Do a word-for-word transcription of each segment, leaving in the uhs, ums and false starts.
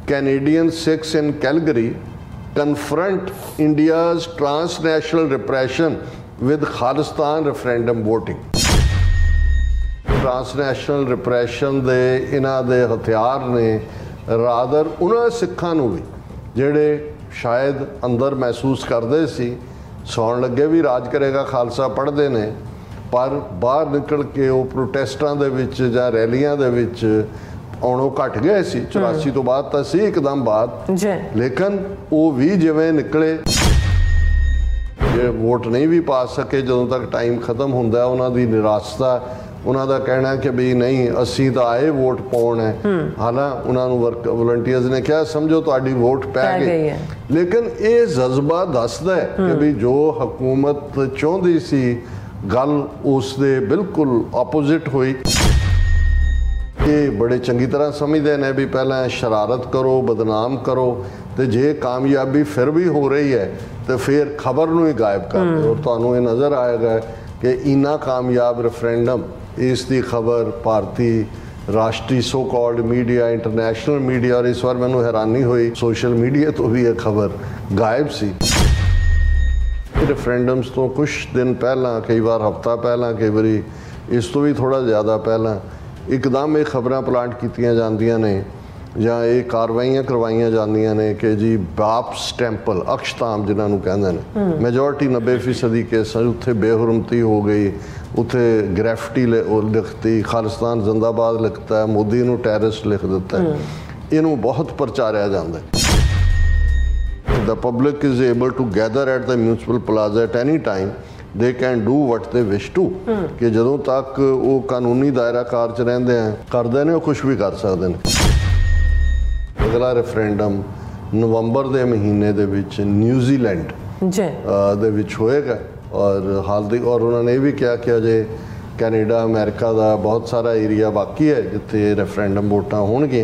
Canadian Sikhs in Calgary confront India's transnational repression with Khalistan referendum voting. Transnational repression ਦੇ ਇਹਨਾਂ ਦੇ ਹਥਿਆਰ ਨੇ ਰਾਦਰ ਉਹਨਾਂ ਸਿੱਖਾਂ ਨੂੰ ਵੀ ਜਿਹੜੇ ਸ਼ਾਇਦ ਅੰਦਰ ਮਹਿਸੂਸ ਕਰਦੇ ਸੀ ਸੌਣ ਲੱਗੇ ਵੀ ਰਾਜ ਕਰੇਗਾ ਖਾਲਸਾ ਪੜ੍ਹਦੇ ਨੇ ਪਰ ਬਾਹਰ ਨਿਕਲ ਕੇ ਉਹ ਪ੍ਰੋਟੈਸਟਾਂ ਦੇ ਵਿੱਚ ਜਾਂ ਰੈਲੀਆਂ ਦੇ ਵਿੱਚ ਆਉਣੋਂ ਘਟ ਗਏ ਸੀ ਚੁਰਾਸੀ ਤੋਂ ਬਾਅਦ ਤਾਂ ਸੀ ਇੱਕਦਮ ਬਾਅਦ ਲੇਕਿਨ ਉਹ ਵੀ ਜਿਵੇਂ ਨਿਕਲੇ ਜੇ ਵੋਟ ਨਹੀਂ ਵੀ ਪਾ ਸਕੇ ਜਦੋਂ ਤੱਕ ਟਾਈਮ ਖਤਮ ਹੁੰਦਾ ਉਹਨਾਂ ਦੀ ਨਿਰਾਸ਼ਤਾ ਉਹਨਾਂ ਦਾ ਕਹਿਣਾ ਕਿ ਵੀ ਨਹੀਂ ਅਸੀਂ ਤਾਂ ਆਏ ਵੋਟ ਪਾਉਣ ਹੈ ਹਾਲਾਂ ਉਹਨਾਂ ਨੂੰ ਵਰਕ ਵਲੰਟੀਅਰਸ ਨੇ ਕਿਹਾ ਸਮਝੋ ਤੁਹਾਡੀ ਵੋਟ ਪੈ ਗਈ ਲੇਕਿਨ ਇਹ ਜਜ਼ਬਾ ਦੱਸਦਾ ਹੈ ਕਿ ਵੀ ਜੋ ਹਕੂਮਤ ਚਾਹੁੰਦੀ ਸੀ ਗੱਲ ਉਸ ਦੇ ਬਿਲਕੁਲ ਆਪੋਜ਼ਿਟ ਹੋਈ ਇਹ ਬੜੇ ਚੰਗੀ ਤਰ੍ਹਾਂ ਸਮਝਦੇ ਨੇ ਵੀ ਪਹਿਲਾਂ ਸ਼ਰਾਰਤ ਕਰੋ ਬਦਨਾਮ ਕਰੋ ਤੇ ਜੇ ਕਾਮਯਾਬੀ ਫਿਰ ਵੀ ਹੋ ਰਹੀ ਹੈ ਤੇ ਫਿਰ ਖਬਰ ਨੂੰ ਹੀ ਗਾਇਬ ਕਰ ਦਿਓ ਔਰ ਤੁਹਾਨੂੰ ਇਹ ਨਜ਼ਰ ਆਏਗਾ ਕਿ ਇੰਨਾ ਕਾਮਯਾਬ ਰੈਫਰੈਂਡਮ ਇਸ ਦੀ ਖਬਰ ਭਾਰਤੀ ਰਾਸ਼ਟਰੀ so called media international media ਔਰ ਇਸ ਵਾਰ ਮੈਨੂੰ ਹੈਰਾਨੀ ਹੋਈ ਸੋਸ਼ਲ ਮੀਡੀਆ ਤੋਂ ਵੀ ਇਹ ਖਬਰ ਗਾਇਬ ਸੀ ਰੈਫਰੈਂਡਮਸ ਤੋਂ ਕੁਝ ਦਿਨ ਪਹਿਲਾਂ ਕਈ ਵਾਰ ਹਫ਼ਤਾ ਪਹਿਲਾਂ ਕਈ ਵਾਰੀ ਇਸ ਤੋਂ ਵੀ ਥੋੜ੍ਹਾ ਜ਼ਿਆਦਾ ਪਹਿਲਾਂ ਇੱਕਦਮ ਇਹ ਖਬਰਾਂ ਪਲਾਂਟ ਕੀਤੀਆਂ ਜਾਂਦੀਆਂ ਨੇ ਜਾਂ ਇਹ ਕਾਰਵਾਈਆਂ ਕਰਵਾਈਆਂ ਜਾਂਦੀਆਂ ਨੇ ਕਿ ਜੀ ਬਾਪਸ ਟੈਂਪਲ ਅਕਸ਼ਤਾਮ ਜਿਨ੍ਹਾਂ ਨੂੰ ਕਹਿੰਦੇ ਨੇ ਮੈਜੋਰਟੀ ਨੱਬੇ ਫੀਸਦੀ ਕੇਸਾਂ ਉੱਥੇ ਬੇਹੁਰਮਤੀ ਹੋ ਗਈ ਉੱਥੇ ਗ੍ਰੈਫਟੀ ਲਿਖਤੀ ਖਾਲਿਸਤਾਨ ਜ਼ਿੰਦਾਬਾਦ ਲਿਖਤਾ ਮੋਦੀ ਨੂੰ ਟੈਰਰਿਸਟ ਲਿਖ ਦਿੱਤਾ ਇਹਨੂੰ ਬਹੁਤ ਪ੍ਰਚਾਰਿਆ ਜਾਂਦਾ The public is able to gather at the municipal plaza at any time they can do what they wish to ਕਿ ਜਦੋਂ ਤੱਕ ਉਹ ਕਾਨੂੰਨੀ ਦਾਇਰਾ ਕਾਰ 'ਚ ਰਹਿੰਦੇ ਆ ਕਰਦੇ ਨੇ ਉਹ ਕੁਛ ਵੀ ਕਰ ਸਕਦੇ ਨੇ ਅਗਲਾ ਰੈਫਰੈਂਡਮ ਨਵੰਬਰ ਦੇ ਮਹੀਨੇ ਦੇ ਵਿੱਚ ਨਿਊਜ਼ੀਲੈਂਡ ਦੇ ਵਿੱਚ ਹੋਏਗਾ ਔਰ ਹਾਲ ਦੀ ਔਰ ਉਹਨਾਂ ਨੇ ਇਹ ਵੀ ਕਿਹਾ ਕਿ ਅਜੇ ਕੈਨੇਡਾ ਅਮਰੀਕਾ ਦਾ ਬਹੁਤ ਸਾਰਾ ਏਰੀਆ ਬਾਕੀ ਹੈ ਜਿੱਥੇ ਰੈਫਰੈਂਡਮ ਵੋਟਾਂ ਹੋਣਗੇ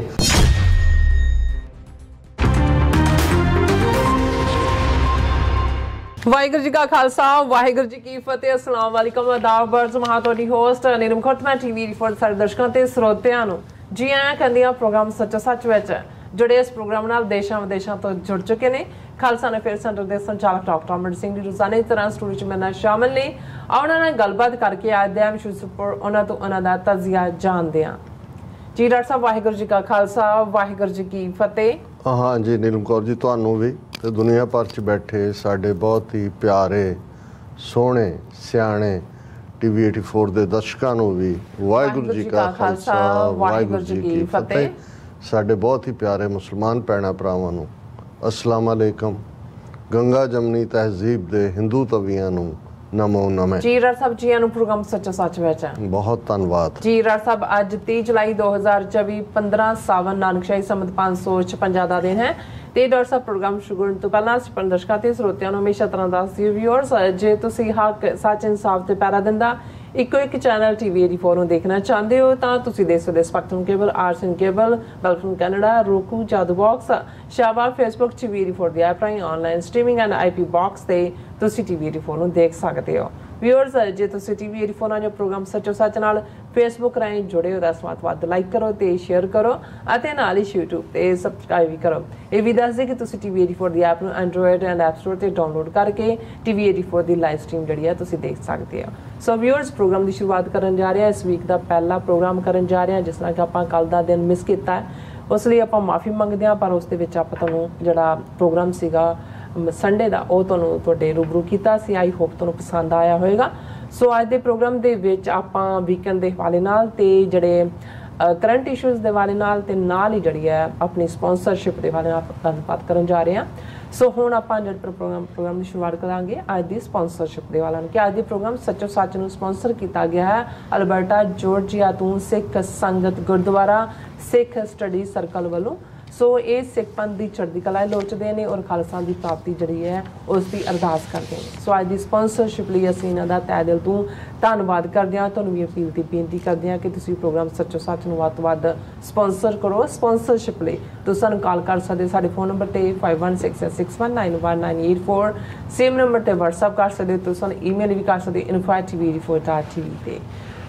ਵਾਹਿਗੁਰੂ ਜੀ ਕਾ ਖਾਲਸਾ ਵਾਹਿਗੁਰੂ ਜੀ ਕੀ ਫਤਿਹ ਅਸਲਾਮ ਵਾਲੇਕਮ ਆਦਾਬ ਬਰਜ਼ ਮਹਾ ਤੁਹਾਡੀ ਹੋਸਟ ਨੀਲਮ ਖੁਰਤਮਾ ਟੀਵੀ ਰਿਪੋਰਟ ਸਾਰੇ ਦਰਸ਼ਕਾਂ ਤੇ ਸਰੋਤਿਆਂ ਨੂੰ ਜੀ ਆਇਆਂ ਕਹਿੰਦੀਆਂ ਪ੍ਰੋਗਰਾਮ ਸੱਚਾ ਸੱਚ ਵਿੱਚ ਜੁੜੇ ਇਸ ਪ੍ਰੋਗਰਾਮ ਨਾਲ ਦੇਸ਼ਾਂ ਵਿਦੇਸ਼ਾਂ ਤੋਂ ਜੁੜ ਚੁੱਕੇ ਨੇ ਖਾਲਸਾ ਅਫੇਅਰ ਸੈਂਟਰ ਦੇ ਸੰਚਾਲਕ ਡਾਕਟਰ ਅਮਰ ਸਿੰਘ ਦੀ ਰੋਜ਼ਾਨਾ ਤਰ੍ਹਾਂ ਸਟੂਡੀਓ 'ਚ ਮੇਰੇ ਨਾਲ ਸ਼ਾਮਲ ਨੇ ਉਹਨਾਂ ਨਾਲ ਗੱਲਬਾਤ ਕਰਕੇ ਅੱਜ ਦੇ ਵਿਸ਼ੇ ਉੱਪਰ ਉਹਨਾਂ ਤੋਂ ਉਹਨਾਂ ਦਾ ਤਜਜ਼ੀਆ ਜਾਣਦੇ ਹਾਂ ਜੀ ਡਾਕਟਰ ਸਾਹਿਬ ਵਾਹਿਗੁਰੂ ਜੀ ਕਾ ਖਾਲਸਾ ਵਾਹਿਗੁਰੂ ਜੀ ਕੀ ਫਤਿਹ ਹਾਂ ਜੀ ਨੀਲਮ ਕੌਰ ਜੀ ਤੁਹਾਨੂੰ ਵੀ ਤੇ ਦੁਨੀਆ ਭਰ 'ਚ ਬੈਠੇ ਸਾਡੇ ਬਹੁਤ ਹੀ ਪਿਆਰੇ ਸੋਹਣੇ ਸਿਆਣੇ ਟੀਵੀ ਚੌਂਤੀ ਦੇ ਦਰਸ਼ਕਾਂ ਨੂੰ ਵੀ ਵਾਹਿਗੁਰੂ ਜੀ ਕਾ ਖਾਲਸਾ ਵਾਹਿਗੁਰੂ ਜੀ ਕੀ ਫਤਿਹ ਸਾਡੇ ਬਹੁਤ ਹੀ ਪਿਆਰੇ ਮੁਸਲਮਾਨ ਭੈਣਾਂ ਭਰਾਵਾਂ ਨੂੰ ਅਸਲਾਮ ਅਲੈਕਮ ਗੰਗਾ ਜਮਨੀ ਤਹਿਜ਼ੀਬ ਦੇ ਹਿੰਦੂ ਤਵੀਆਂ ਨੂੰ ਨਮੋ ਨਮੇ ਜੀ ਰਾਜ ਸਾਹਿਬ ਜੀ ਨੂੰ ਪ੍ਰੋਗਰਾਮ ਸੱਚਾ ਸੱਚ ਵਿੱਚ ਬਹੁਤ ਧੰਨਵਾਦ ਜੀ ਰਾਜ ਸਾਹਿਬ ਅੱਜ ਤੀਹ ਜੁਲਾਈ ਦੋ ਹਜ਼ਾਰ ਚੌਵੀ ਪੰਦਰਾਂ ਸਾਵਨ ਨਾਨਕਸ਼ਾਹੀ ਸੰਮਤ ਪੰਜ ਸੌ ਛਪੰਜਾ ਦਾ ਦਿਨ ਹੈ ਤੇ ਡਾਕਟਰ ਸਾਹਿਬ ਪ੍ਰੋਗਰਾਮ ਸ਼ੁਰੂ ਕਰਨ ਤੋਂ ਪਹਿਲਾਂ ਅਸੀਂ ਦਰਸ਼ਕਾਂ ਤੇ ਸਰੋਤਿਆਂ ਨੂੰ ਹਮੇਸ਼ਾ ਤਰ੍ਹਾਂ ਦੱਸਦੇ ਵਿਊਅਰਸ ਜੇ ਤੁਸੀਂ ਹੱਕ ਸੱਚ ਇਨਸਾਫ ਤੇ ਪੈਰਾ ਦਿੰਦਾ ਇੱਕੋ ਇੱਕ ਚੈਨਲ ਟੀਵੀ ਚੌਂਤੀ ਨੂੰ ਦੇਖਣਾ ਚਾਹੁੰਦੇ ਹੋ ਤਾਂ ਤੁਸੀਂ ਦੇਖ ਸਕਦੇ ਸਪੈਕਟਰਮ ਕੇਬਲ ਆਰਸਨ ਕੇਬਲ ਬੈਲਫਨ ਕੈਨੇਡਾ ਰੋਕੂ ਜਾਦੂ ਬਾਕਸ ਸ਼ਾਬਾ ਫੇਸਬੁੱਕ ਟੀਵੀ ਚੌਂਤੀ ਦੀ ਐਪ ਰਾਹੀਂ online streaming and IP box ਤੇ ਤੁਸੀਂ ਟੀਵੀ ਚੌਂਤੀ ਨੂੰ ਦੇਖ ਸਕਦੇ ਹੋ ਵਿਊਅਰਸ ਜੇ ਤੁਸੀਂ ਟੀਵੀ ਚੌਂਤੀ ਨਾਲ ਜੋ ਪ੍ਰੋਗਰਾਮ ਸੱਚੋ ਸੱਚ ਨਾਲ ਫੇਸਬੁੱਕ ਰਾਹੀਂ ਜੁੜੇ ਹੋ ਤਾਂ ਵੱਧ ਤੋਂ ਵੱਧ ਲਾਈਕ ਕਰੋ ਤੇ ਸ਼ੇਅਰ ਕਰੋ ਅਤੇ ਨਾਲ ਹੀ YouTube ਤੇ ਸਬਸਕ੍ਰਾਈਬ ਵੀ ਕਰੋ ਇਹ ਵੀ ਦੱਸ ਦੇ ਕਿ ਤੁਸੀਂ ਟੀਵੀ ਚੌਂਤੀ ਦੀ ਐਪ ਨੂੰ ਐਂਡਰੋਇਡ ਐਂਡ ਐਪ ਸਟੋਰ ਤੇ ਡਾਊਨਲੋਡ ਕਰਕੇ ਟੀਵੀ ਚੌਂਤੀ ਦੀ ਲਾਈਵ ਸਟ੍ਰੀਮ ਜਿਹੜੀ ਹੈ ਤੁਸੀਂ ਦੇਖ ਸਕਦੇ ਹੋ ਸੋ ਵਿਊਅਰਸ ਪ੍ਰੋਗਰਾਮ ਦੀ ਸ਼ੁਰੂਆਤ ਕਰਨ ਜਾ ਰਹੇ ਹਾਂ ਇਸ ਵੀਕ ਦਾ ਪਹਿਲਾ ਪ੍ਰੋਗਰਾਮ ਕਰਨ ਜਾ ਰਹੇ ਹਾਂ ਜਿਸ ਤਰ੍ਹਾਂ ਕਿ ਆਪਾਂ ਕੱਲ ਦਾ ਦਿਨ ਮਿਸ ਕੀਤਾ ਉਸ ਲਈ ਆਪਾਂ ਮਾਫੀ ਮੰਗਦੇ ਹਾਂ ਪਰ ਉਸ ਦੇ ਵਿੱਚ ਆਪਾਂ ਤੁਹਾਨੂੰ ਜਿਹੜਾ ਪ੍ਰੋਗਰਾਮ ਸੀਗਾ ਸੰਡੇ ਦਾ ਉਹ ਤੁਹਾਨੂੰ ਤੁਹਾਡੇ ਰੂਬਰੂ ਕੀਤਾ ਸੀ ਆਈ ਹੋਪ ਤੁਹਾਨੂੰ ਪਸੰਦ ਆਇਆ ਹੋਵੇਗਾ ਸੋ ਅੱਜ ਦੇ ਪ੍ਰੋਗਰਾਮ ਦੇ ਵਿੱਚ ਆਪਾਂ ਵੀਕਐਂਡ ਦੇ ਹਵਾਲੇ ਨਾਲ ਤੇ ਜਿਹੜੇ ਕਰੰਟ ਇਸ਼ੂਜ਼ ਦੇ ਹਵਾਲੇ ਨਾਲ ਤੇ ਨਾਲ ਹੀ ਜਿਹੜੀ ਹੈ ਆਪਣੀ ਸਪਾਂਸਰਸ਼ਿਪ ਦੇ ਹਵਾਲੇ ਨਾਲ ਗੱਲਬਾਤ ਕਰਨ ਜਾ ਰਹੇ ਹਾਂ ਸੋ ਹੁਣ ਆਪਾਂ ਜਿਹੜਾ ਪ੍ਰੋਗਰਾਮ ਪ੍ਰੋਗਰਾਮ ਦੀ ਸ਼ੁਰੂਆਤ ਕਰਾਂਗੇ ਅੱਜ ਦੀ ਸਪਾਂਸਰਸ਼ਿਪ ਦੇ ਹਵਾਲੇ ਨਾਲ ਕਿ ਅੱਜ ਦੇ ਪ੍ਰੋਗਰਾਮ ਸੱਚੋ ਸੱਚ ਨੂੰ ਸਪਾਂਸਰ ਕੀਤਾ ਗਿਆ ਹੈ ਅਲਬਰਟਾ ਜਾਰਜੀਆ ਤੋਂ ਸਿੱਖ ਸੰਗਤ ਗੁਰਦੁਆਰਾ ਸਿੱਖ ਸਟੱਡੀ ਸਰਕਲ ਵੱਲੋਂ ਸੋ ਇਹ ਸਿੱਖ ਪੰਥ ਦੀ ਚੜ੍ਹਦੀ ਕਲਾ ਲੋਚਦੇ ਨੇ ਔਰ ਖਾਲਸਾ ਦੀ ਪ੍ਰਾਪਤੀ ਜਿਹੜੀ ਹੈ ਉਸ ਦੀ ਅਰਦਾਸ ਕਰਦੇ ਨੇ ਸੋ ਅੱਜ ਦੀ ਸਪਾਂਸਰਸ਼ਿਪ ਲਈ ਅਸੀਂ ਇਹਨਾਂ ਦਾ ਤਹਿ ਦਿਲ ਤੋਂ ਧੰਨਵਾਦ ਕਰਦੇ ਹਾਂ ਤੁਹਾਨੂੰ ਵੀ ਅਪੀਲ ਦੀ ਬੇਨਤੀ ਕਰਦੇ ਹਾਂ ਕਿ ਤੁਸੀਂ ਪ੍ਰੋਗਰਾਮ ਸੱਚੋ ਸੱਚ ਨੂੰ ਵੱਧ ਤੋਂ ਵੱਧ ਸਪਾਂਸਰ ਕਰੋ ਸਪਾਂਸਰਸ਼ਿਪ ਲਈ ਤੁਸੀਂ ਸਾਨੂੰ ਕਾਲ ਕਰ ਸਕਦੇ ਸਾਡੇ ਫੋਨ ਨੰਬਰ ਤੇ five one six six one nine one nine eight four same number ਤੇ WhatsApp ਕਰ ਸਕਦੇ ਤੁਸੀਂ ਸਾਨੂੰ ਈਮੇਲ ਵੀ ਕਰ ਸਕਦੇ info at t v report dot t v ਤੇ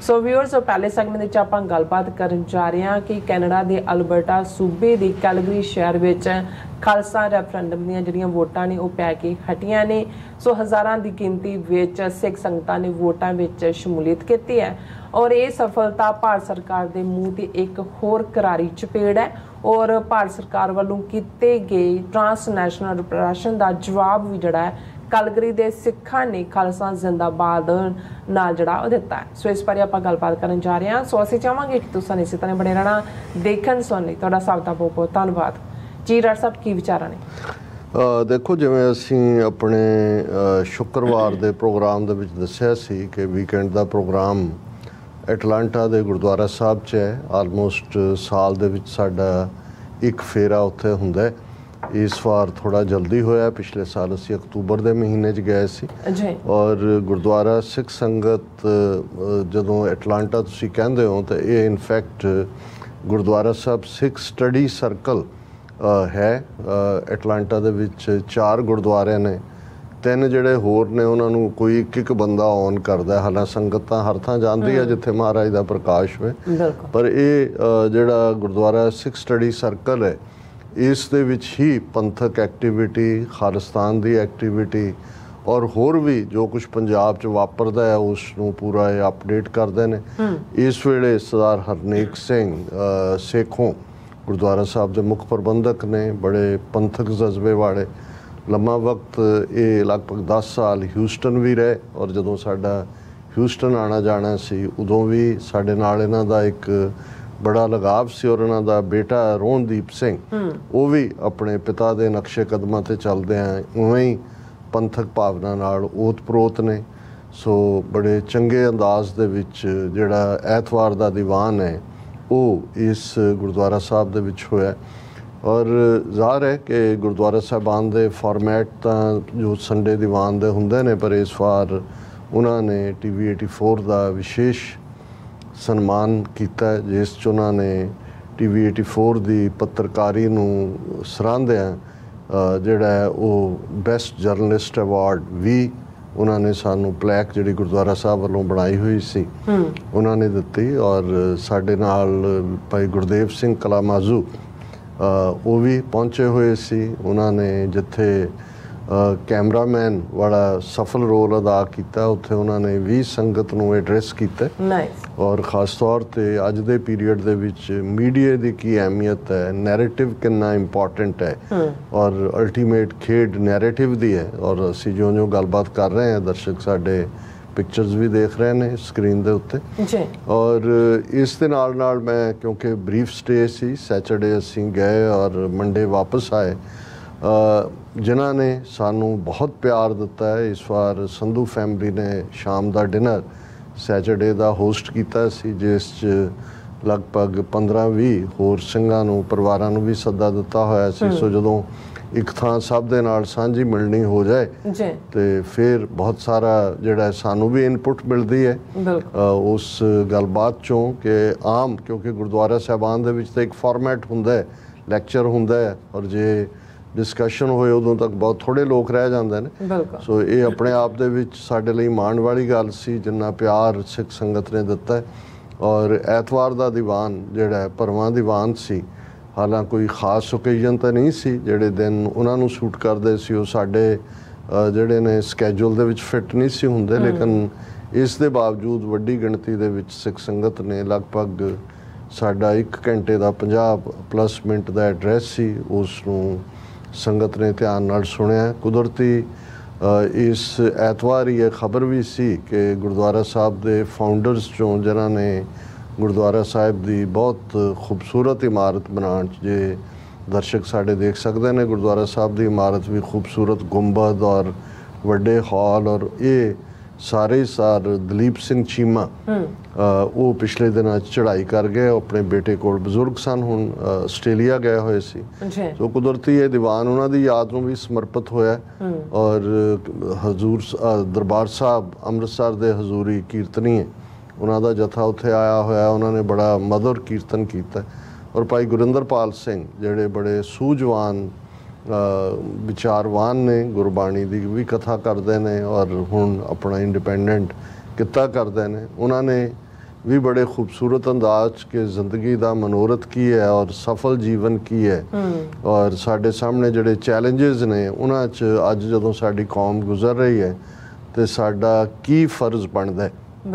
ਸੋ ਵਿਊਅਰਸ, ਪਹਿਲੇ ਸੈਗਮੈਂਟ ਵਿੱਚ ਆਪਾਂ ਗੱਲਬਾਤ ਕਰਨ ਜਾ ਰਹੇ ਹਾਂ ਕਿ ਕੈਨੇਡਾ ਦੇ ਅਲਬਰਟਾ ਸੂਬੇ ਦੇ ਕੈਲਗਰੀ ਸ਼ਹਿਰ ਵਿੱਚ ਖਾਲਸਾ ਰੈਫਰੈਂਡਮ ਦੀਆਂ ਜਿਹੜੀਆਂ ਵੋਟਾਂ ਨੇ ਉਹ ਪੈ ਕੇ ਹਟੀਆਂ ਨੇ। ਸੋ ਹਜ਼ਾਰਾਂ ਦੀ ਗਿਣਤੀ ਵਿੱਚ ਸਿੱਖ ਸੰਗਤਾਂ ਨੇ ਵੋਟਾਂ ਵਿੱਚ ਸ਼ਮੂਲੀਅਤ ਕੀਤੀ ਹੈ ਔਰ ਇਹ ਸਫਲਤਾ ਭਾਰਤ ਸਰਕਾਰ ਦੇ ਮੂੰਹ ਤੇ ਇੱਕ ਹੋਰ ਕਰਾਰੀ ਚਪੇੜ ਹੈ ਔਰ ਭਾਰਤ ਸਰਕਾਰ ਵੱਲੋਂ ਕੀਤੇ ਗਏ ਟ੍ਰਾਂਸਨੈਸ਼ਨਲ ਰਿਪਰੈਸ਼ਨ ਦਾ ਜਵਾਬ ਵੀ ਜਿਹੜਾ ਹੈ ਕੈਲਗਰੀ ਦੇ ਸਿੱਖਾਂ ਨੇ ਖਾਲਸਾ ਜ਼ਿੰਦਾਬਾਦ ਨਾਲ ਜਿਹੜਾ ਉਹ ਦਿੱਤਾ ਹੈ। ਸੋ ਇਸ ਬਾਰੇ ਆਪਾਂ ਗੱਲਬਾਤ ਕਰਨ ਜਾ ਰਹੇ ਹਾਂ। ਸੋ ਅਸੀਂ ਚਾਹਾਂਗੇ ਕਿ ਤੁਸੀਂ ਇਸੇ ਤਰ੍ਹਾਂ ਬਣੇ ਰਹਿਣਾ ਦੇਖਣ ਸੁਣਨ ਲਈ। ਤੁਹਾਡਾ ਸਭ ਦਾ ਬਹੁਤ ਬਹੁਤ ਧੰਨਵਾਦ ਜੀ। ਡਾਕਟਰ ਸਾਹਿਬ, ਕੀ ਵਿਚਾਰਾਂ ਨੇ? ਦੇਖੋ, ਜਿਵੇਂ ਅਸੀਂ ਆਪਣੇ ਸ਼ੁੱਕਰਵਾਰ ਦੇ ਪ੍ਰੋਗਰਾਮ ਦੇ ਵਿੱਚ ਦੱਸਿਆ ਸੀ ਕਿ ਵੀਕਐਂਡ ਦਾ ਪ੍ਰੋਗਰਾਮ ਐਟਲਾਂਟਾ ਦੇ ਗੁਰਦੁਆਰਾ ਸਾਹਿਬ 'ਚ ਹੈ। ਆਲਮੋਸਟ ਸਾਲ ਦੇ ਵਿੱਚ ਸਾਡਾ ਇੱਕ ਫੇਰਾ ਉੱਥੇ ਹੁੰਦਾ। ਇਸ ਵਾਰ ਥੋੜਾ ਜਲਦੀ ਹੋਇਆ। ਪਿਛਲੇ ਸਾਲ ਅਸੀਂ ਅਕਤੂਬਰ ਦੇ ਮਹੀਨੇ 'ਚ ਗਏ ਸੀ ਔਰ ਗੁਰਦੁਆਰਾ ਸਿੱਖ ਸੰਗਤ ਜਦੋਂ ਐਟਲਾਂਟਾ ਤੁਸੀਂ ਕਹਿੰਦੇ ਹੋ ਤਾਂ ਇਹ in fact Gurdwara Sahib Sikh study circle ਹੈ। ਐਟਲਾਂਟਾ ਦੇ ਵਿੱਚ ਚਾਰ ਗੁਰਦੁਆਰੇ ਨੇ, ਤਿੰਨ ਜਿਹੜੇ ਹੋਰ ਨੇ ਉਹਨਾਂ ਨੂੰ ਕੋਈ ਇੱਕ ਇੱਕ ਬੰਦਾ ਔਨ ਕਰਦਾ। ਹਾਲਾਂ ਸੰਗਤ ਤਾਂ ਹਰ ਥਾਂ ਜਾਂਦੀ ਹੈ ਜਿੱਥੇ ਮਹਾਰਾਜ ਦਾ ਪ੍ਰਕਾਸ਼ ਹੋਵੇ, ਪਰ ਇਹ ਜਿਹੜਾ ਗੁਰਦੁਆਰਾ ਸਿੱਖ ਸਟੱਡੀ ਸਰਕਲ ਹੈ ਇਸ ਦੇ ਵਿੱਚ ਹੀ ਪੰਥਕ ਐਕਟੀਵਿਟੀ, ਖਾਲਿਸਤਾਨ ਦੀ ਐਕਟੀਵਿਟੀ ਔਰ ਹੋਰ ਵੀ ਜੋ ਕੁਝ ਪੰਜਾਬ 'ਚ ਵਾਪਰਦਾ ਹੈ ਉਸ ਨੂੰ ਪੂਰਾ ਇਹ ਅਪਡੇਟ ਕਰਦੇ ਨੇ। ਇਸ ਵੇਲੇ ਸਰਦਾਰ ਹਰਨੇਕ ਸਿੰਘ ਸੇਖੋਂ ਗੁਰਦੁਆਰਾ ਸਾਹਿਬ ਦੇ ਮੁੱਖ ਪ੍ਰਬੰਧਕ ਨੇ, ਬੜੇ ਪੰਥਕ ਜਜ਼ਬੇ ਵਾਲੇ। ਲੰਮਾ ਵਕਤ ਇਹ ਲਗਭਗ ਦਸ ਸਾਲ ਹਿਊਸਟਨ ਵੀ ਰਹੇ ਔਰ ਜਦੋਂ ਸਾਡਾ ਹਿਊਸਟਨ ਆਉਣਾ ਜਾਣਾ ਸੀ ਉਦੋਂ ਵੀ ਸਾਡੇ ਨਾਲ ਇਹਨਾਂ ਦਾ ਇੱਕ ਬੜਾ ਲਗਾਵ ਸੀ ਔਰ ਉਹਨਾਂ ਦਾ ਬੇਟਾ ਰੋਹਨਦੀਪ ਸਿੰਘ ਉਹ ਵੀ ਆਪਣੇ ਪਿਤਾ ਦੇ ਨਕਸ਼ੇ ਕਦਮਾਂ 'ਤੇ ਚੱਲਦੇ ਆ ਉਵੇਂ ਹੀ ਪੰਥਕ ਭਾਵਨਾ ਨਾਲ ਓਤ ਪ੍ਰੋਤ ਨੇ। ਸੋ ਬੜੇ ਚੰਗੇ ਅੰਦਾਜ਼ ਦੇ ਵਿੱਚ ਜਿਹੜਾ ਐਤਵਾਰ ਦਾ ਦੀਵਾਨ ਹੈ ਉਹ ਇਸ ਗੁਰਦੁਆਰਾ ਸਾਹਿਬ ਦੇ ਵਿੱਚ ਹੋਇਆ ਔਰ ਜ਼ਾਹਰ ਹੈ ਕਿ ਗੁਰਦੁਆਰਾ ਸਾਹਿਬਾਨ ਦੇ ਫਾਰਮੈਟ ਤਾਂ ਜੋ ਸੰਡੇ ਦੀਵਾਨ ਦੇ ਹੁੰਦੇ ਨੇ, ਪਰ ਇਸ ਵਾਰ ਉਹਨਾਂ ਨੇ ਟੀ ਵੀ ਏਟੀ ਫੋਰ ਦਾ ਵਿਸ਼ੇਸ਼ ਸਨਮਾਨ ਕੀਤਾ ਜਿਸ 'ਚ ਉਹਨਾਂ ਨੇ ਟੀ ਵੀ ਏਟੀ ਫੋਰ ਦੀ ਪੱਤਰਕਾਰੀ ਨੂੰ ਸਰਾਹੁੰਦਿਆਂ ਜਿਹੜਾ ਹੈ ਉਹ ਬੈਸਟ ਜਰਨਲਿਸਟ ਅਵਾਰਡ ਵੀ ਉਹਨਾਂ ਨੇ ਸਾਨੂੰ ਪਲੈਕ ਜਿਹੜੀ ਗੁਰਦੁਆਰਾ ਸਾਹਿਬ ਵੱਲੋਂ ਬਣਾਈ ਹੋਈ ਸੀ ਉਹਨਾਂ ਨੇ ਦਿੱਤੀ। ਔਰ ਸਾਡੇ ਨਾਲ ਭਾਈ ਗੁਰਦੇਵ ਸਿੰਘ ਕਲਾਮਾਜ਼ੂ ਉਹ ਵੀ ਪਹੁੰਚੇ ਹੋਏ ਸੀ। ਉਹਨਾਂ ਨੇ ਜਿੱਥੇ ਕੈਮਰਾਮੈਨ ਵਾਲਾ ਸਫਲ ਰੋਲ ਅਦਾ ਕੀਤਾ ਉੱਥੇ ਉਹਨਾਂ ਨੇ ਵੀ ਸੰਗਤ ਨੂੰ ਐਡਰੈਸ ਕੀਤਾ ਔਰ ਖ਼ਾਸ ਤੌਰ 'ਤੇ ਅੱਜ ਦੇ ਪੀਰੀਅਡ ਦੇ ਵਿੱਚ ਮੀਡੀਆ ਦੀ ਕੀ ਅਹਿਮੀਅਤ ਹੈ, ਨੈਰੇਟਿਵ ਕਿੰਨਾ ਇੰਪੋਰਟੈਂਟ ਹੈ ਔਰ ਅਲਟੀਮੇਟ ਖੇਡ ਨੈਰੇਟਿਵ ਦੀ ਹੈ। ਔਰ ਅਸੀਂ ਜਿਉਂ ਜਿਉਂ ਗੱਲਬਾਤ ਕਰ ਰਹੇ ਹਾਂ ਦਰਸ਼ਕ ਸਾਡੇ ਪਿਕਚਰਸ ਵੀ ਦੇਖ ਰਹੇ ਨੇ ਸਕਰੀਨ ਦੇ ਉੱਤੇ ਔਰ ਇਸ ਦੇ ਨਾਲ ਨਾਲ ਮੈਂ ਕਿਉਂਕਿ ਬਰੀਫ ਸਟੇ ਸੀ, ਸੈਚਰਡੇ ਅਸੀਂ ਗਏ ਔਰ ਮੰਡੇ ਵਾਪਸ ਆਏ। ਜਿਨ੍ਹਾਂ ਨੇ ਸਾਨੂੰ ਬਹੁਤ ਪਿਆਰ ਦਿੱਤਾ ਹੈ। ਇਸ ਵਾਰ ਸੰਧੂ ਫੈਮਿਲੀ ਨੇ ਸ਼ਾਮ ਦਾ ਡਿਨਰ ਸੈਚਰਡੇ ਦਾ ਹੋਸਟ ਕੀਤਾ ਸੀ ਜਿਸ 'ਚ ਲਗਭਗ ਪੰਦਰਾਂ ਵੀਹ ਹੋਰ ਸਿੰਘਾਂ ਨੂੰ ਪਰਿਵਾਰਾਂ ਨੂੰ ਵੀ ਸੱਦਾ ਦਿੱਤਾ ਹੋਇਆ ਸੀ। ਸੋ ਜਦੋਂ ਇੱਕ ਥਾਂ ਸਭ ਦੇ ਨਾਲ ਸਾਂਝੀ ਮਿਲਣੀ ਹੋ ਜਾਏ ਤੇ ਫਿਰ ਬਹੁਤ ਸਾਰਾ ਜਿਹੜਾ ਸਾਨੂੰ ਵੀ ਇਨਪੁਟ ਮਿਲਦੀ ਹੈ ਉਸ ਗੱਲਬਾਤ 'ਚੋਂ ਕਿ ਆਮ ਕਿਉਂਕਿ ਗੁਰਦੁਆਰਾ ਸਾਹਿਬਾਨ ਦੇ ਵਿੱਚ ਤਾਂ ਇੱਕ ਫਾਰਮੈਟ ਹੁੰਦਾ ਹੈ, ਲੈਕਚਰ ਹੁੰਦਾ ਹੈ ਔਰ ਜੇ ਡਿਸਕਸ਼ਨ ਹੋਏ ਉਦੋਂ ਤੱਕ ਬਹੁਤ ਥੋੜ੍ਹੇ ਲੋਕ ਰਹਿ ਜਾਂਦੇ ਨੇ। ਸੋ ਇਹ ਆਪਣੇ ਆਪ ਦੇ ਵਿੱਚ ਸਾਡੇ ਲਈ ਮਾਣ ਵਾਲੀ ਗੱਲ ਸੀ ਜਿੰਨਾ ਪਿਆਰ ਸਿੱਖ ਸੰਗਤ ਨੇ ਦਿੱਤਾ ਔਰ ਐਤਵਾਰ ਦਾ ਦੀਵਾਨ ਜਿਹੜਾ ਹੈ ਭਰਵਾਂ ਦੀਵਾਨ ਸੀ। ਹਾਲਾਂਕਿ ਕੋਈ ਖਾਸ ਓਕੇਜ਼ਨ ਤਾਂ ਨਹੀਂ ਸੀ, ਜਿਹੜੇ ਦਿਨ ਉਹਨਾਂ ਨੂੰ ਸੂਟ ਕਰਦੇ ਸੀ ਉਹ ਸਾਡੇ ਜਿਹੜੇ ਨੇ ਸਕੈਜੂਲ ਦੇ ਵਿੱਚ ਫਿੱਟ ਨਹੀਂ ਸੀ ਹੁੰਦੇ, ਲੇਕਿਨ ਇਸ ਦੇ ਬਾਵਜੂਦ ਵੱਡੀ ਗਿਣਤੀ ਦੇ ਵਿੱਚ ਸਿੱਖ ਸੰਗਤ ਨੇ ਲਗਭਗ ਸਾਡਾ ਇੱਕ ਘੰਟੇ ਦਾ ਪੰਜਾਹ ਪਲੱਸ ਮਿੰਟ ਦਾ ਐਡਰੈਸ ਸੀ ਉਸ ਨੂੰ ਸੰਗਤ ਨੇ ਧਿਆਨ ਨਾਲ ਸੁਣਿਆ। ਕੁਦਰਤੀ ਇਸ ਐਤਵਾਰ ਹੀ ਇਹ ਖਬਰ ਵੀ ਸੀ ਕਿ ਗੁਰਦੁਆਰਾ ਸਾਹਿਬ ਦੇ ਫਾਊਂਡਰਸ 'ਚੋਂ ਜਿਨ੍ਹਾਂ ਨੇ ਗੁਰਦੁਆਰਾ ਸਾਹਿਬ ਦੀ ਬਹੁਤ ਖੂਬਸੂਰਤ ਇਮਾਰਤ ਬਣਾਉਣ 'ਚ ਜੇ ਦਰਸ਼ਕ ਸਾਡੇ ਦੇਖ ਸਕਦੇ ਨੇ ਗੁਰਦੁਆਰਾ ਸਾਹਿਬ ਦੀ ਇਮਾਰਤ ਵੀ ਖੂਬਸੂਰਤ ਗੁੰਬਦ ਔਰ ਵੱਡੇ ਹਾਲ ਔਰ ਇਹ ਸਾਰੇ ਸਾਰ ਦਲੀਪ ਸਿੰਘ ਚੀਮਾ ਉਹ ਪਿਛਲੇ ਦਿਨਾਂ 'ਚ ਚੜ੍ਹਾਈ ਕਰ ਗਏ ਆਪਣੇ ਬੇਟੇ ਕੋਲ। ਬਜ਼ੁਰਗ ਸਨ, ਹੁਣ ਆਸਟ੍ਰੇਲੀਆ ਗਏ ਹੋਏ ਸੀ। ਸੋ ਕੁਦਰਤੀ ਇਹ ਦੀਵਾਨ ਉਹਨਾਂ ਦੀ ਯਾਦ ਨੂੰ ਵੀ ਸਮਰਪਿਤ ਹੋਇਆ ਔਰ ਹਜ਼ੂਰ ਦਰਬਾਰ ਸਾਹਿਬ ਅੰਮ੍ਰਿਤਸਰ ਦੇ ਹਜ਼ੂਰੀ ਕੀਰਤਨੀਏ ਉਹਨਾਂ ਦਾ ਜਥਾ ਉੱਥੇ ਆਇਆ ਹੋਇਆ, ਉਹਨਾਂ ਨੇ ਬੜਾ ਮਧੁਰ ਕੀਰਤਨ ਕੀਤਾ ਔਰ ਭਾਈ ਗੁਰਿੰਦਰਪਾਲ ਸਿੰਘ ਜਿਹੜੇ ਬੜੇ ਸੂਝਵਾਨ ਵਿਚਾਰਵਾਨ ਨੇ, ਗੁਰਬਾਣੀ ਦੀ ਵੀ ਕਥਾ ਕਰਦੇ ਨੇ ਔਰ ਹੁਣ ਆਪਣਾ ਇੰਡੀਪੈਂਡੈਂਟ ਕਿੱਤਾ ਕਰਦੇ ਨੇ, ਉਹਨਾਂ ਨੇ भी बड़े खूबसूरत अंदाज के ज़िंदगी का मनोरथ की है और सफल जीवन की है और साढ़े सामने जोड़े चैलेंजेस ने उन्हां च अज जदों साडी कौम गुजर रही है तो साडा की फ़र्ज़ बनता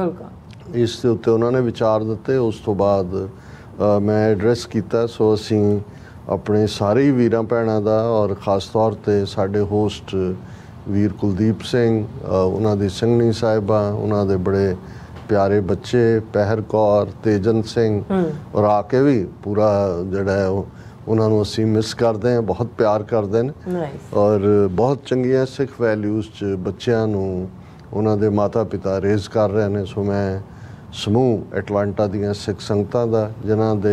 है इस दे उत्ते उन्होंने विचार दिते। उस तो बाद आ, मैं एड्रैस किया। सो असी अपने सारे ही वीरां भैणां दा और ख़ास तौर पर साडे होस्ट वीर कुलदीप सिंह, उन्हां दी संघनी साहिबा, उन्हां दे बड़े प्यारे बच्चे पहर कौर, तेजन सिंह और आके भी पूरा जड़ा है उन्होंने असी मिस करते हैं, बहुत प्यार करते हैं और बहुत चंगिया सिख वैल्यूज़ च बच्चों उन्होंने माता पिता रेज कर रहे हैं। सो मैं समूह एटलांटा दियां सिख संगतां दा जिन्हां दे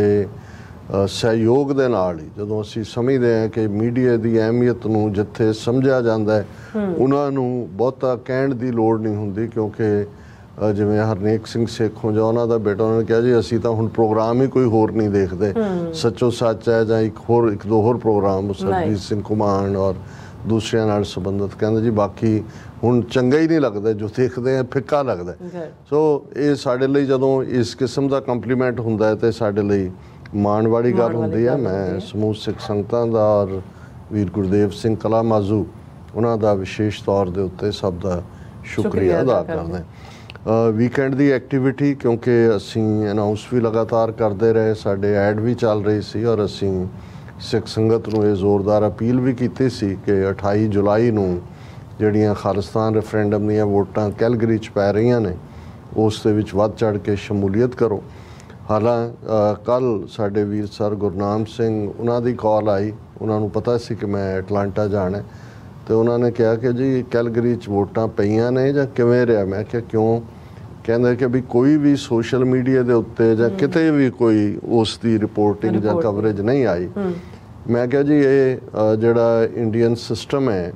सहयोग दे नाल ही जदों असी समझते हैं कि मीडिया की अहमियत नूं जिथे समझा जाता है उन्होंने बहुता कहण की लोड़ नहीं हुंदी, क्योंकि जिवें हरनेक सिंह सेखों जां उन्हां दा बेटा उन्होंने कहा जी असी तो हुण प्रोग्राम ही कोई होर नहीं देखते, सच्चो सच है जां एक होर एक दो होर प्रोग्राम सरजीत सिंह घुमान और दूसरियां नाल संबंधित, कहंदे जी बाकी हुण चंगा ही नहीं लगता, जो देखते हैं फिक्का लगता है। सो ये साडे लई जदों इस किस्म का कंप्लीमेंट हुंदा है तो साडे लई माण वाली गल हुंदी है। मैं समूह सिख संगतां दा और वीर गुरदेव सिंह कला माजू उन्हां दा विशेष तौर दे उत्ते सब दा शुक्रिया अदा करदा। वीकेंड की एक्टिविटी क्योंकि असी अनाउंस भी लगातार करते रहे, साढ़े ऐड भी चल रही सी और असी सिख संगत नूं ये जोरदार अपील भी की सी कि अठाई जुलाई नूं जिहड़ियां खालिस्तान रेफरेंडम दीयां वोटां कैलगरी च पै रही ने उस दे विच वध चढ़ के शमूलीयत करो। हालां कल साढ़े वीर सर गुरनाम सिंह उन्हां दी कॉल आई, उन्होंने पता सी कि मैं एटलांटा जाना, तो उन्होंने कहा कि जी कैलगरी च वोटां पईयां ने जां किवें रहा। मैं क्या क्यों, कहते कि भी कोई भी सोशल मीडिया के उत्ते जां किते भी कोई उसकी रिपोर्टिंग जां कवरेज नहीं आई। मैं क्या जी ये जिहड़ा इंडियन सिस्टम है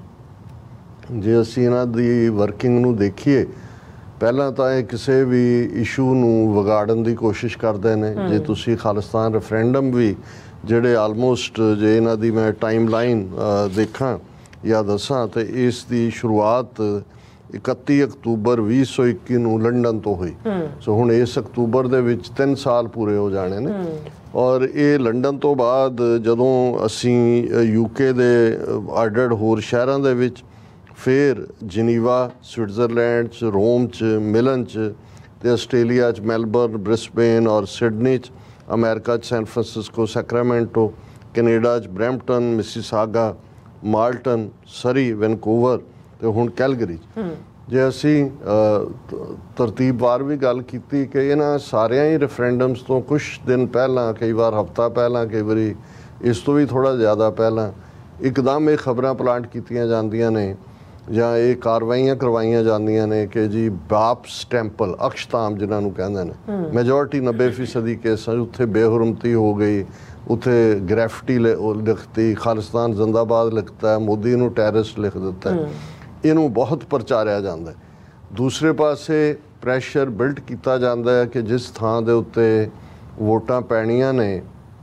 जे असीं इन्हां दी वर्किंग नूं देखीए, पहला तो ये किसी भी इशू नूं विगाड़न की कोशिश करते हैं। जे तुसीं खालिस्तान रेफरेंडम भी जिहड़े आलमोस्ट जे इन्हां दी मैं टाइम लाइन देखा या दसा तो इसकी शुरुआत इकत्ती अक्तूबर भी सौ इक्की नूं लंडन तो हुई। सो हुण इस अक्तूबर दे विच तीन साल पूरे हो जाने ने और ये लंडन तो बाद जदों असी यूके दे अड्ड होर शहरां दे विच फिर जिनीवा स्विट्जरलैंड च, रोम च, मिलन च ते आस्ट्रेलिया च मैलबर्न, ब्रिस्बेन और सिडनी च, अमेरिका च सैन फ्रांसिस्को, सैक्रामेंटो, कनेडा च Brampton, Mississauga, Malton, Surrey, Vancouver तो हुण कैलगरी। जे असी तरतीबवार भी गल की कि इन्हां सारियां ही रेफरेंडम्स तो कुछ दिन पहला, कई बार हफ्ता पहला, कई बारी इस तो भी थोड़ा ज़्यादा पहला एकदम ये खबरां प्लांट कीतियां जांदियां ने जां ये कार्रवाइयां करवाइयां जांदियां ने कि जी बाप्स टैंपल अक्षताम जिन्हां नूं कहंदे ने मेजोरिटी नब्बे फीसदी केसां उत्थे बेहुरमती हो गई, उत्थे ग्रैफिटी लिखती, खालिस्तान जिंदाबाद लिखता है, मोदी नूं टैररिस्ट लिख दिता है, इनू बहुत प्रचारिया जाता है। दूसरे पासे प्रैशर बिल्ट किया जाता है कि जिस थां दे उत्ते वोटां पैणियां ने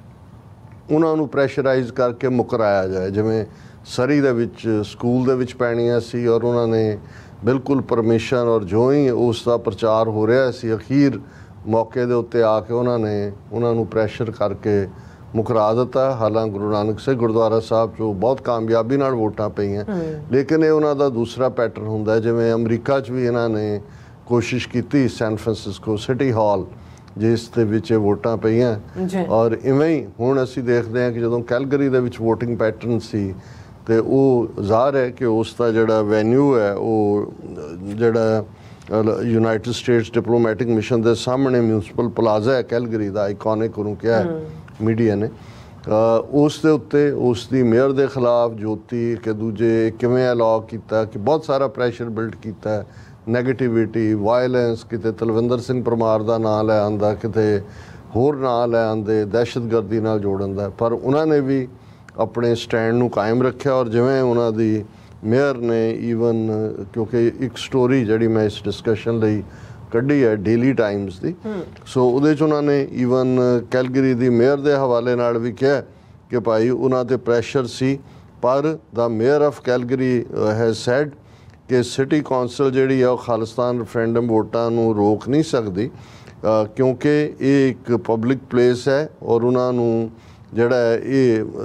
उन्होंने प्रैशराइज करके मुकराया जाए। जिवें सरी दे विच स्कूल दे विच पैणियां सी और उन्होंने बिल्कुल परमिशन और जो ही उसका प्रचार हो रहा सी अखीर मौके दे उत्ते आके उन्होंने उन्होंने प्रैशर करके मुकरा दिता। हालांकि गुरु नानक सिंह गुरुद्वारा साहब जो बहुत कामयाबी नाल वोटां पईयां, लेकिन ये उन्हां दा दूसरा पैटर्न हुंदा है। जिवें अमरीका च भी इन्हां ने कोशिश की सैन फ्रांसिस्को सिटी हॉल जिस दे विच वोटां पईयां और इवें ही हुण असीं देखदे हां कि जदों कैलगरी दे विच वोटिंग पैटर्न सी तो वो ज़ाहिर है कि उसका जिहड़ा वैन्यू है वो जिहड़ा यूनाइटेड स्टेट्स डिप्लोमैटिक मिशन के सामने म्यूनसिपल प्लाजा है कैलगरी का आइकॉनिक उन्होंने क्या है मीडिया ने उस दे उत्ते उसकी मेयर के खिलाफ ज्योति के दूजे किवें अलाउ किया कि बहुत सारा प्रैशर बिल्ड किया है, नैगेटिविटी वायलेंस, किते तलविंदर सिंह परमार का नाम लै आंदा, किते होर नाम लै आंदे, दहशतगर्दी नाल जोड़न दा, पर उन्होंने भी अपने स्टैंड नूं कायम रखा। और जिवें उन्हां दी मेयर ने ईवन क्योंकि एक स्टोरी जिहड़ी मैं इस डिस्कशन लई कढ़ी है डेली टाइम्स की, सो उहदे च उन्होंने ईवन कैलगरी दी मेयर के हवाले नाल भी कहा कि भाई उन्हां ते प्रैशर सी, पर the mayor of Calgary has said कि सिटी कौंसल जिहड़ी है खालिस्तान रेफरेंडम वोटां नूं रोक नहीं सकती, क्योंकि ये एक पब्लिक प्लेस है और उन्होंने जिहड़ा ये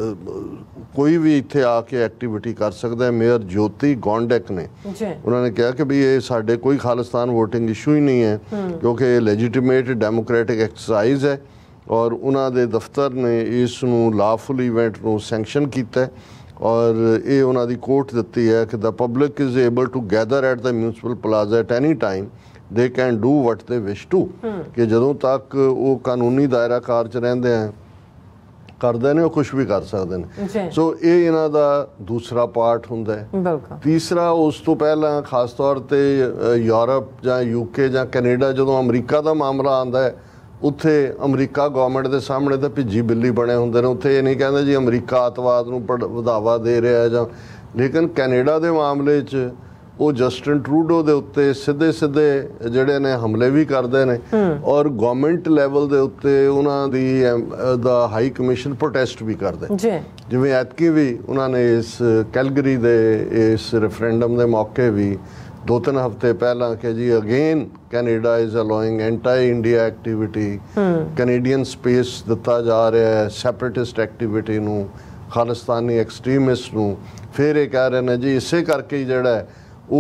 कोई भी इत्थे आके एक्टिविटी कर सकता है। मेयर ज्योति गौंडक ने उन्होंने कहा कि भी ये साडे कोई खालिस्तान वोटिंग इशू ही नहीं है, क्योंकि लेजिटिमेट डेमोक्रेटिक एक्सरसाइज है और उन्होंने दफ्तर ने इस लाफुल इवेंट को सैंक्शन किया और ये उन्होंने कोट दी है कि the public is able to gather at the municipal plaza at any time they can do what they wish to, कि जदों तक वो कानूनी दायरा कार च रहिंदे हैं करते हैं कुछ भी कर सकते हैं। सो ये इन्हां दा दूसरा पार्ट हुंदा है। तीसरा उस तो पहला खास तौर पर यूरोप जां यूके जां कैनेडा जदों अमरीका का मामला आंदा है उत्थे अमरीका गवर्नमेंट के सामने तो भिजी बिल्ली बने होंदे ने। उत्थे ये नहीं कहते जी अमरीका अतवाद नूं बढ़ावा दे रहा है जां, लेकिन कैनेडा के मामले च वो जस्टिन ट्रूडो के उत्ते सीधे सीधे जिहड़े ने हमले भी करते हैं और गवर्नमेंट लैवल के उत्ते उन्हां दी दा हाई कमीशन प्रोटेस्ट भी करते, जिवें ऐतकी भी उन्होंने इस कैलगरी दे इस रेफरेंडम के मौके भी दो तीन हफ्ते पहला कि जी again Canada is allowing anti India activity, Canadian space दिता जा रहा है सैपरेटिस्ट एक्टिविटी नूं, खालिस्तानी एक्सट्रीमिस्ट नूं। फिर ये कह रहे हैं जी इसे करके ही जिहड़ा है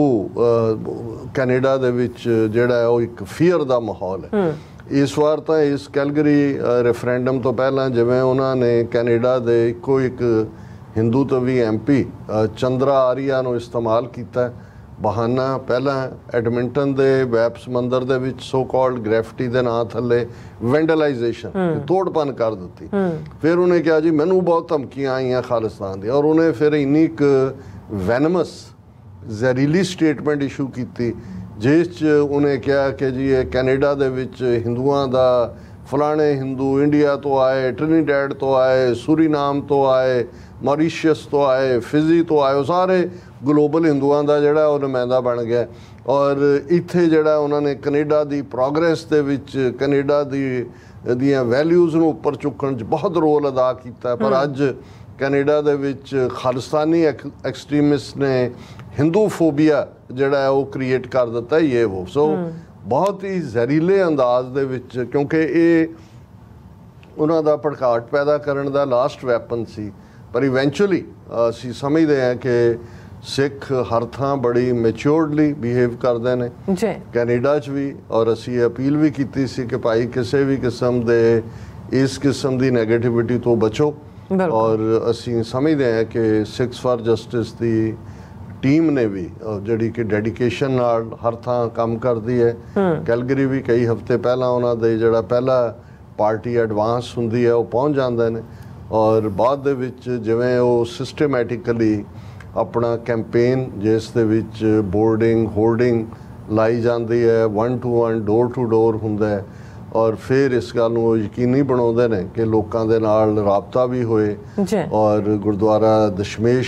वो कैनेडा दे विच जिहड़ा है वो एक फीयर दा माहौल है। इस बार तो इस कैलगरी रेफरेंडम तो पहला जिवें उन्होंने कैनेडा दे इको एक हिंदू तवी एम पी चंद्रा आरिया नूं इस्तेमाल किया बहाना। पहला एडमिंटन के वैब समंदर दे विच सो कॉल्ड ग्रैफिटी के नाम थले वेंडलाइजेशन तोड़पन कर दी। फिर उन्हें कहा जी मैनू बहुत धमकियां आईयां खालिस्तान दी, और उन्हें फिर इन्नी एक वैनमस जहरीली स्टेटमेंट इशू की जिस उन्हें कहा कि जी ये कैनेडा दे विच हिंदुआं दा फलाने हिंदू इंडिया तो आए, ट्रिनिडैड तो आए, सूरीनाम तो आए, मॉरीशस तो आए, फिजी तो आए, वो सारे ग्लोबल हिंदुआं दा जिहड़ा वो नुमाइंदा बन गया। और इत्थे जिहड़ा उन्होंने कनेडा दी प्रोग्रेस दे विच कनेडा दी दियां वैल्यूज़ नूं उपर चुकण च बहुत रोल अदा किया। पर अज कैनेडा दे विच खालिस्तानी एक्सट्रीमिस्ट ने हिंदू फोबिया जिहड़ा है वो क्रिएट कर दिता है ये वो। सो बहुत ही जहरीले अंदाज दे विच, क्योंकि ये उन्हां दा भड़काहट पैदा करने का लास्ट वैपन सी। पर इवेंचुअली असीं समझते हैं कि सिख हर थां बड़ी मैच्योर्डली बिहेव करते हैं कैनेडा च भी, और असीं अपील भी की सी कि भाई किसी भी किस्म के इस किस्म की नैगेटिविटी तो बचो। और असीं समझते हैं कि सिक्स फॉर जस्टिस की टीम ने भी जिहड़ी कि डेडिकेशन नाल हर थां काम करती है। कैलगरी भी कई हफ्ते पहला उन्होंने जिहड़ा पहला पार्टी एडवांस हुंदी है वो पहुँच जाते हैं, और बाद दे विच जिवें वो सिस्टमैटिकली अपना कैंपेन जिस दे विच बोर्डिंग होर्डिंग लाई जाती है, one to one door to door हुंदा है, और फिर इस गल नूं यकीनी बनाउंदे ने कि लोकां दे नाल राबता भी होए। और गुरुद्वारा दशमेश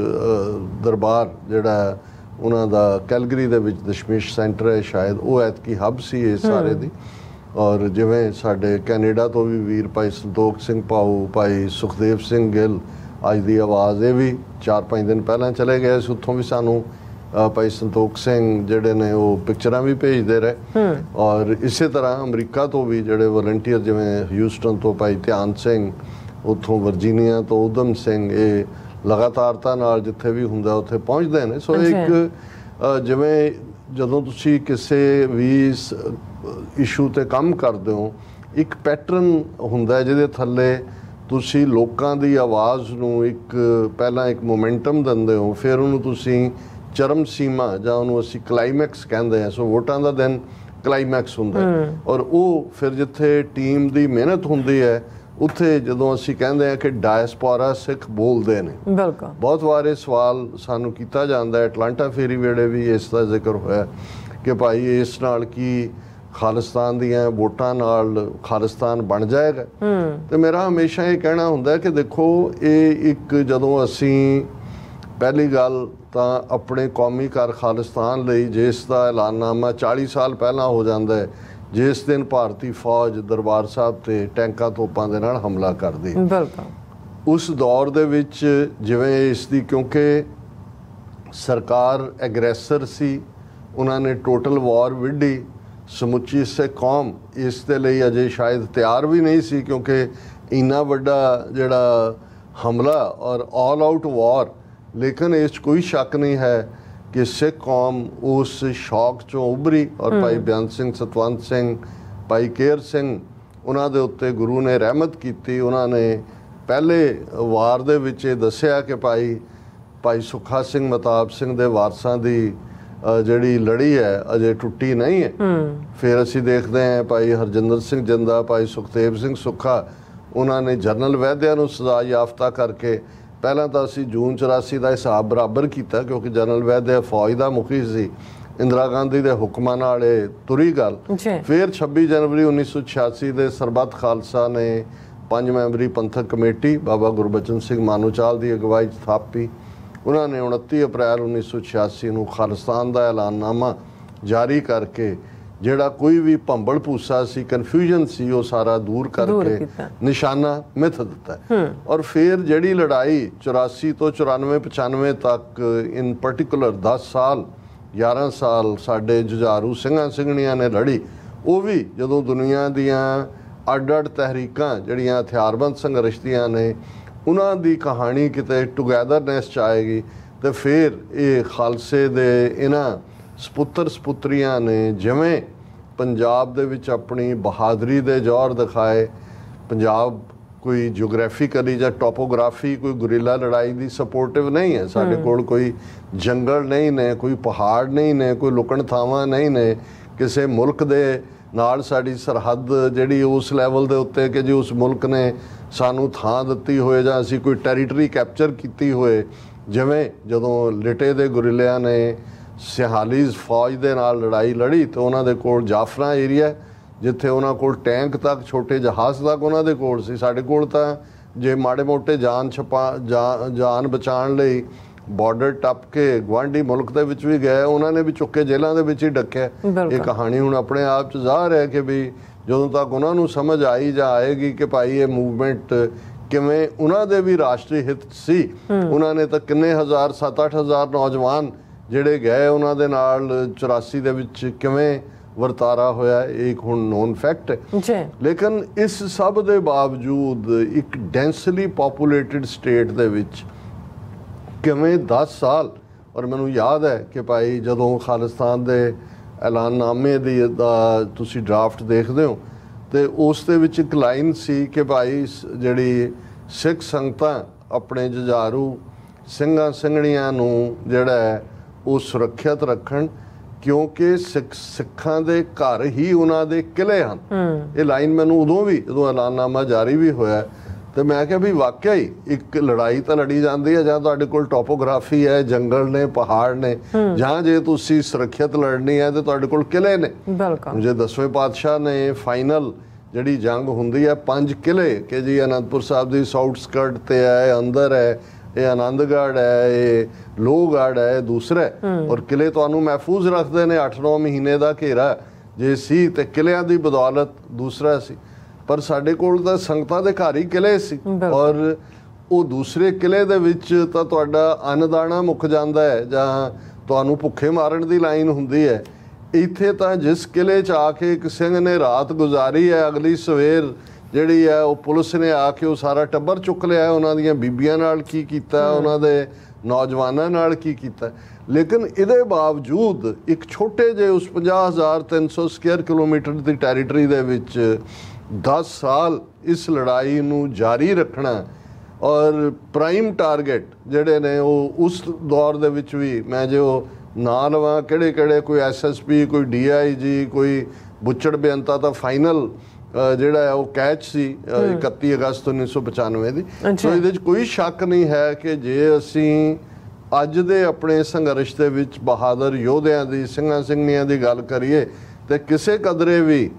दरबार जिहड़ा उन्हां दा कैलगरी दे विच दशमेश सेंटर है शायद वो ऐतकी हब सी इस सारे दी। और जिवें साडे कैनेडा तो भी वीर भाई संतोख सिंह भाऊ, भाई सुखदेव सिंह गिल अज दी आवाज़ ये भी चार पाँच दिन पहले चले गए, उत्थों भी सानू भाई संतोख सिंह जिहड़े ने वो पिक्चरां भी भेजते रहे। और इस तरह अमरीका तो भी जिहड़े वॉलंटियर जिवें ह्यूस्टन तो भाई ध्यान सिंह, उत्थों वर्जीनिया तो उधम सिंह, ये लगातारता नाल जिथे भी हुंदा उत्थे पहुँचते हैं। सो एक जिवें जदों तुसीं किसी भी इशू ते काम करदे हो एक पैटर्न हुंदा है जिहदे थल्ले तुसीं लोकां दी आवाज़ नूं एक पहला एक मोमेंटम दिंदे हो, फिर उहनूं तुसीं चरम सीमा जां उहनूं असीं क्लाइमैक्स कहंदे हैं। सो वोटां दा दिन क्लाइमैक्स हुंदा है, और वो फिर जिथे टीम दी मेहनत हुंदी है उत्थे जदों असीं कहंदे हैं कि डायस्पोरा सिख बोलदे ने। बिल्कुल बहुत बार ये सवाल सानूं कीता जांदा है, अटलांटा फेरी वेड़े भी इसका जिक्र होया कि भाई इस नाल की खालिस्तान दियां वोटां नाल खालिस्तान बन जाएगा। तो मेरा हमेशा ये कहना हुंदा है कि देखो ये एक जदों असीं पहली गल तां अपने कौमी घर खालिस्तान लई जिसका ऐलाननामा चालीस साल पहला हो जाता है, जिस दिन भारतीय फौज दरबार साहब ते टैंकां तोपां दे नाल हमला करदी, उस दौर दे विच जिवें इसदी क्योंकि सरकार एग्रैसर सी, उन्होंने टोटल वॉर विढ़ी, ਸਮੁੱਚੀ ਸਿੱਖ ਕੌਮ ਇਸ ਦੇ ਲਈ ਅਜੇ ਸ਼ਾਇਦ ਤਿਆਰ ਵੀ ਨਹੀਂ ਸੀ, ਕਿਉਂਕਿ ਇੰਨਾ ਵੱਡਾ ਜਿਹੜਾ ਹਮਲਾ ਔਰ ਆਲ ਆਊਟ ਵਾਰ। ਲੇਕਿਨ ਇਸ 'ਚ ਕੋਈ ਸ਼ੱਕ ਨਹੀਂ ਹੈ ਕਿ ਸਿੱਖ ਕੌਮ ਉਸ ਸ਼ੌਕ 'ਚੋਂ ਉਭਰੀ ਔਰ ਭਾਈ ਬੇਅੰਤ ਸਿੰਘ, ਸਤਵੰਤ ਸਿੰਘ, ਭਾਈ ਕੇਹਰ ਸਿੰਘ, ਉਹਨਾਂ ਦੇ ਉੱਤੇ ਗੁਰੂ ਨੇ ਰਹਿਮਤ ਕੀਤੀ। ਉਹਨਾਂ ਨੇ ਪਹਿਲੇ ਵਾਰ ਦੇ ਵਿੱਚ ਇਹ ਦੱਸਿਆ ਕਿ ਭਾਈ ਭਾਈ ਸੁੱਖਾ ਸਿੰਘ, ਮਤਾਬ ਸਿੰਘ ਦੇ ਵਾਰਸਾਂ ਦੀ ਜਿਹੜੀ ਲੜੀ ਹੈ ਅਜੇ ਟੁੱਟੀ ਨਹੀਂ ਹੈ। ਫਿਰ ਅਸੀਂ ਦੇਖਦੇ ਹਾਂ ਭਾਈ ਹਰਜਿੰਦਰ ਸਿੰਘ ਜਿੰਦਾ, ਭਾਈ ਸੁਖਦੇਵ ਸਿੰਘ ਸੁੱਖਾ, ਉਹਨਾਂ ਨੇ ਜਨਰਲ ਵੈਦਿਆ ਨੂੰ ਸਜ਼ਾ ਯਾਫਤਾ ਕਰਕੇ ਪਹਿਲਾਂ ਤਾਂ ਅਸੀਂ ਜੂਨ ਚੁਰਾਸੀ ਦਾ ਹਿਸਾਬ ਬਰਾਬਰ ਕੀਤਾ, ਕਿਉਂਕਿ ਜਨਰਲ ਵੈਦਿਆ ਫੌਜ ਦਾ ਮੁਖੀ ਸੀ, ਇੰਦਰਾ ਗਾਂਧੀ ਦੇ ਹੁਕਮਾਂ ਨਾਲ ਇਹ ਤੁਰੀ ਗੱਲ। ਫਿਰ ਛੱਬੀ ਜਨਵਰੀ ਉੱਨੀ ਸੌ ਛਿਆਸੀ ਦੇ ਸਰਬੱਤ ਖਾਲਸਾ ਨੇ ਪੰਜ ਮੈਂਬਰੀ ਪੰਥਕ ਕਮੇਟੀ ਬਾਬਾ ਗੁਰਬਚਨ ਸਿੰਘ ਮਾਨੂਚਾਲ ਦੀ ਅਗਵਾਈ 'ਚ ਥਾਪੀ। ਉਹਨਾਂ ਨੇ ਉਨੱਤੀ ਅਪ੍ਰੈਲ ਉੱਨੀ ਸੌ ਛਿਆਸੀ ਨੂੰ ਖਾਲਿਸਤਾਨ ਦਾ ਐਲਾਨਨਾਮਾ ਜਾਰੀ ਕਰਕੇ ਜਿਹੜਾ ਕੋਈ ਵੀ ਭੰਬਲ ਭੂਸਾ ਸੀ, ਕਨਫਿਊਜ਼ਨ ਸੀ, ਉਹ ਸਾਰਾ ਦੂਰ ਕਰਕੇ ਨਿਸ਼ਾਨਾ ਮਿਥ ਦਿੱਤਾ। ਔਰ ਫਿਰ ਜਿਹੜੀ ਲੜਾਈ ਚੁਰਾਸੀ ਤੋਂ ਚੁਰਾਨਵੇਂ ਪਚਾਨਵੇਂ ਤੱਕ ਇਨ ਪਰਟੀਕੂਲਰ ਦਸ ਸਾਲ ਗਿਆਰਾਂ ਸਾਲ ਸਾਡੇ ਜੁਝਾਰੂ ਸਿੰਘਾਂ ਸਿੰਘਣੀਆਂ ਨੇ ਲੜੀ, ਉਹ ਵੀ ਜਦੋਂ ਦੁਨੀਆ ਦੀਆਂ ਅੱਡ ਅੱਡ ਤਹਿਰੀਕਾਂ ਜਿਹੜੀਆਂ ਹਥਿਆਰਬੰਦ ਸੰਘਰਸ਼ ਦੀਆਂ ਨੇ ਉਹਨਾਂ ਦੀ ਕਹਾਣੀ ਕਿਤੇ ਟੁਗੈਦਰਨੈਸ 'ਚ ਆਏਗੀ। ਤੇ ਫਿਰ ਇਹ ਖਾਲਸੇ ਦੇ ਇਹਨਾਂ ਸਪੁੱਤਰ ਸਪੁੱਤਰੀਆਂ ਨੇ ਜਿਵੇਂ ਪੰਜਾਬ ਦੇ ਵਿੱਚ ਆਪਣੀ ਬਹਾਦਰੀ ਦੇ ਜੌਹਰ ਦਿਖਾਏ। ਪੰਜਾਬ ਕੋਈ ਜਿਓਗ੍ਰਾਫੀਕਲੀ ਜਾਂ ਟੋਪੋਗ੍ਰਾਫੀ ਕੋਈ ਗੁਰੀਲਾ ਲੜਾਈ ਦੀ ਸਪੋਰਟਿਵ ਨਹੀਂ ਹੈ। ਸਾਡੇ ਕੋਲ ਕੋਈ ਜੰਗਲ ਨਹੀਂ ਨੇ, ਕੋਈ ਪਹਾੜ ਨਹੀਂ ਨੇ, ਕੋਈ ਲੁਕਣ ਥਾਵਾਂ ਨਹੀਂ ਨੇ। ਕਿਸੇ ਮੁਲਕ ਦੇ ਨਾਲ ਸਾਡੀ ਸਰਹੱਦ ਜਿਹੜੀ ਉਸ ਲੈਵਲ ਦੇ ਉੱਤੇ ਕਿ ਜੀ ਉਸ ਮੁਲਕ ਨੇ ਸਾਨੂੰ ਥਾਂ ਦਿੱਤੀ ਹੋਏ ਜਾਂ ਅਸੀਂ ਕੋਈ ਟੈਰੀਟਰੀ ਕੈਪਚਰ ਕੀਤੀ ਹੋਏ। ਜਿਵੇਂ ਜਦੋਂ ਲਿਟੇ ਦੇ ਗੁਰੀਲਿਆਂ ਨੇ ਸਿਹਾਲੀਜ਼ ਫੌਜ ਦੇ ਨਾਲ ਲੜਾਈ ਲੜੀ ਤਾਂ ਉਹਨਾਂ ਦੇ ਕੋਲ ਜਾਫਰਾ ਏਰੀਆ, ਜਿੱਥੇ ਉਹਨਾਂ ਕੋਲ ਟੈਂਕ ਤੱਕ, ਛੋਟੇ ਜਹਾਜ਼ ਤੱਕ ਉਹਨਾਂ ਦੇ ਕੋਲ ਸੀ। ਸਾਡੇ ਕੋਲ ਤਾਂ ਜੇ ਮਾੜੇ ਮੋਟੇ ਜਾਨ ਛਪਾ ਜਾਨ ਬਚਾਉਣ ਲਈ ਬਾਰਡਰ ਟੱਪ ਕੇ ਗੁਆਂਢੀ ਮੁਲਕ ਦੇ ਵਿੱਚ ਵੀ ਗਏ, ਉਹਨਾਂ ਨੇ ਵੀ ਚੁੱਕੇ ਜੇਲ੍ਹਾਂ ਦੇ ਵਿੱਚ ਹੀ ਡੱਕਿਆ। ਇਹ ਕਹਾਣੀ ਹੁਣ ਆਪਣੇ ਆਪ 'ਚ ਜ਼ਾਹਰ ਹੈ ਕਿ ਵੀ ਜਦੋਂ ਤੱਕ ਉਹਨਾਂ ਨੂੰ ਸਮਝ ਆਈ ਜਾਂ ਆਏਗੀ ਕਿ ਭਾਈ ਇਹ ਮੂਵਮੈਂਟ ਕਿਵੇਂ ਉਹਨਾਂ ਦੇ ਵੀ ਰਾਸ਼ਟਰੀ ਹਿੱਤ ਸੀ, ਉਹਨਾਂ ਨੇ ਤਾਂ ਕਿੰਨੇ ਹਜ਼ਾਰ, ਸੱਤ ਅੱਠ ਹਜ਼ਾਰ ਨੌਜਵਾਨ ਜਿਹੜੇ ਗਏ ਉਹਨਾਂ ਦੇ ਨਾਲ ਚੁਰਾਸੀ ਦੇ ਵਿੱਚ ਕਿਵੇਂ ਵਰਤਾਰਾ ਹੋਇਆ, ਇਹ ਇੱਕ ਹੁਣ ਨੋਨ ਫੈਕਟ ਹੈ। ਲੇਕਿਨ ਇਸ ਸਭ ਦੇ ਬਾਵਜੂਦ ਇੱਕ ਡੈਂਸਲੀ ਪੋਪੂਲੇਟਿਡ ਸਟੇਟ ਦੇ ਵਿੱਚ ਕਿਵੇਂ ਦਸ ਸਾਲ, ਔਰ ਮੈਨੂੰ ਯਾਦ ਹੈ ਕਿ ਭਾਈ ਜਦੋਂ ਖਾਲਿਸਤਾਨ ਦੇ ਐਲਾਨਨਾਮੇ ਦੀ ਦਾ ਤੁਸੀਂ ਡਰਾਫਟ ਦੇਖਦੇ ਹੋ ਤੇ ਉਸ ਦੇ ਵਿੱਚ ਇੱਕ ਲਾਈਨ ਸੀ ਕਿ ਭਾਈ ਜਿਹੜੀ ਸਿੱਖ ਸੰਗਤਾਂ ਆਪਣੇ ਜੁਝਾਰੂ ਸਿੰਘਾਂ ਸਿੰਘਣੀਆਂ ਨੂੰ ਜਿਹੜਾ ਹੈ ਉਹ ਸੁਰੱਖਿਅਤ ਰੱਖਣ, ਕਿਉਂਕਿ ਸਿੱਖ ਸਿੱਖਾਂ ਦੇ ਘਰ ਹੀ ਉਹਨਾਂ ਦੇ ਕਿਲੇ ਹਨ। ਇਹ ਲਾਈਨ ਮੈਨੂੰ ਉਦੋਂ ਵੀ ਜਦੋਂ ਐਲਾਨਨਾਮਾ ਜਾਰੀ ਵੀ ਹੋਇਆ ਤੇ ਮੈਂ ਕਿਹਾ ਵੀ ਵਾਕਿਆ ਹੀ ਇੱਕ ਲੜਾਈ ਤਾਂ ਲੜੀ ਜਾਂਦੀ ਹੈ ਜਾਂ ਤੁਹਾਡੇ ਕੋਲ ਟੋਪੋਗ੍ਰਾਫੀ ਹੈ, ਜੰਗਲ ਨੇ, ਪਹਾੜ ਨੇ, ਜਾਂ ਜੇ ਤੁਸੀਂ ਸੁਰੱਖਿਅਤ ਲੜਨੀ ਹੈ ਤੇ ਤੁਹਾਡੇ ਕੋਲ ਕਿਲੇ ਨੇ। ਜੇ ਦਸਵੇਂ ਪਾਤਸ਼ਾਹ ਨੇ ਫਾਈਨਲ ਜਿਹੜੀ ਜੰਗ ਹੁੰਦੀ ਹੈ ਪੰਜ ਕਿਲੇ ਕਿ ਜੀ ਅਨੰਦਪੁਰ ਸਾਹਿਬ ਦੀ ਆਊਟਸਕਰਟ ਤੇ ਹੈ, ਅੰਦਰ ਹੈ, ਇਹ ਆਨੰਦਗੜ੍ਹ ਹੈ, ਇਹ ਲੋਹਗੜ੍ਹ ਹੈ, ਦੂਸਰਾ, ਔਰ ਕਿਲੇ ਤੁਹਾਨੂੰ ਮਹਿਫੂਜ਼ ਰੱਖਦੇ ਨੇ। ਅੱਠ ਨੌ ਮਹੀਨੇ ਦਾ ਘੇਰਾ ਜੇ ਸੀ ਤੇ ਕਿਲਿਆਂ ਦੀ ਬਦੌਲਤ ਦੂਸਰਾ ਸੀ। ਪਰ ਸਾਡੇ ਕੋਲ ਤਾਂ ਸੰਗਤਾਂ ਦੇ ਘਰ ਹੀ ਕਿਲੇ ਸੀ, ਔਰ ਉਹ ਦੂਸਰੇ ਕਿਲੇ ਦੇ ਵਿੱਚ ਤਾਂ ਤੁਹਾਡਾ ਅੰਨਦਾਣਾ ਮੁੱਕ ਜਾਂਦਾ ਹੈ ਜਾਂ ਤੁਹਾਨੂੰ ਭੁੱਖੇ ਮਾਰਨ ਦੀ ਲਾਈਨ ਹੁੰਦੀ ਹੈ। ਇੱਥੇ ਤਾਂ ਜਿਸ ਕਿਲੇ 'ਚ ਆ ਕੇ ਇੱਕ ਸਿੰਘ ਨੇ ਰਾਤ ਗੁਜ਼ਾਰੀ ਹੈ, ਅਗਲੀ ਸਵੇਰ ਜਿਹੜੀ ਹੈ ਉਹ ਪੁਲਿਸ ਨੇ ਆ ਕੇ ਉਹ ਸਾਰਾ ਟੱਬਰ ਚੁੱਕ ਲਿਆ। ਉਹਨਾਂ ਦੀਆਂ ਬੀਬੀਆਂ ਨਾਲ ਕੀ ਕੀਤਾ, ਉਹਨਾਂ ਦੇ ਨੌਜਵਾਨਾਂ ਨਾਲ ਕੀ ਕੀਤਾ। ਲੇਕਿਨ ਇਹਦੇ ਬਾਵਜੂਦ ਇੱਕ ਛੋਟੇ ਜਿਹੇ ਉਸ ਪੰਜਾਹ ਹਜ਼ਾਰ ਤਿੰਨ ਸੌ ਸਕੁਅਰ ਕਿਲੋਮੀਟਰ ਦੀ ਟੈਰੀਟਰੀ ਦੇ ਵਿੱਚ ਦਸ ਸਾਲ ਇਸ ਲੜਾਈ ਨੂੰ ਜਾਰੀ ਰੱਖਣਾ, ਔਰ ਪ੍ਰਾਈਮ ਟਾਰਗੇਟ ਜਿਹੜੇ ਨੇ ਉਹ ਉਸ ਦੌਰ ਦੇ ਵਿੱਚ ਵੀ ਮੈਂ ਜੇ ਉਹ ਨਾਂ ਲਵਾਂ ਕਿਹੜੇ ਕਿਹੜੇ, ਕੋਈ ਐਸ ਐਸ ਪੀ, ਕੋਈ ਡੀ ਆਈ ਜੀ, ਕੋਈ ਬੁੱਚੜ ਬੇਅੰਤਾ ਤਾਂ ਫਾਈਨਲ ਜਿਹੜਾ ਹੈ ਉਹ ਕੈਚ ਸੀ ਇਕੱਤੀ ਅਗਸਤ ਉੱਨੀ ਸੌ ਪਚਾਨਵੇਂ ਦੀ। ਸੋ ਇਹਦੇ 'ਚ ਕੋਈ ਸ਼ੱਕ ਨਹੀਂ ਹੈ ਕਿ ਜੇ ਅਸੀਂ ਅੱਜ ਦੇ ਆਪਣੇ ਸੰਘਰਸ਼ ਦੇ ਵਿੱਚ ਬਹਾਦਰ ਯੋਧਿਆਂ ਦੀ, ਸਿੰਘਾਂ ਸਿੰਘਣੀਆਂ ਦੀ ਗੱਲ ਕਰੀਏ ਤੇ ਕਿਸੇ ਕਦਰੇ ਵੀ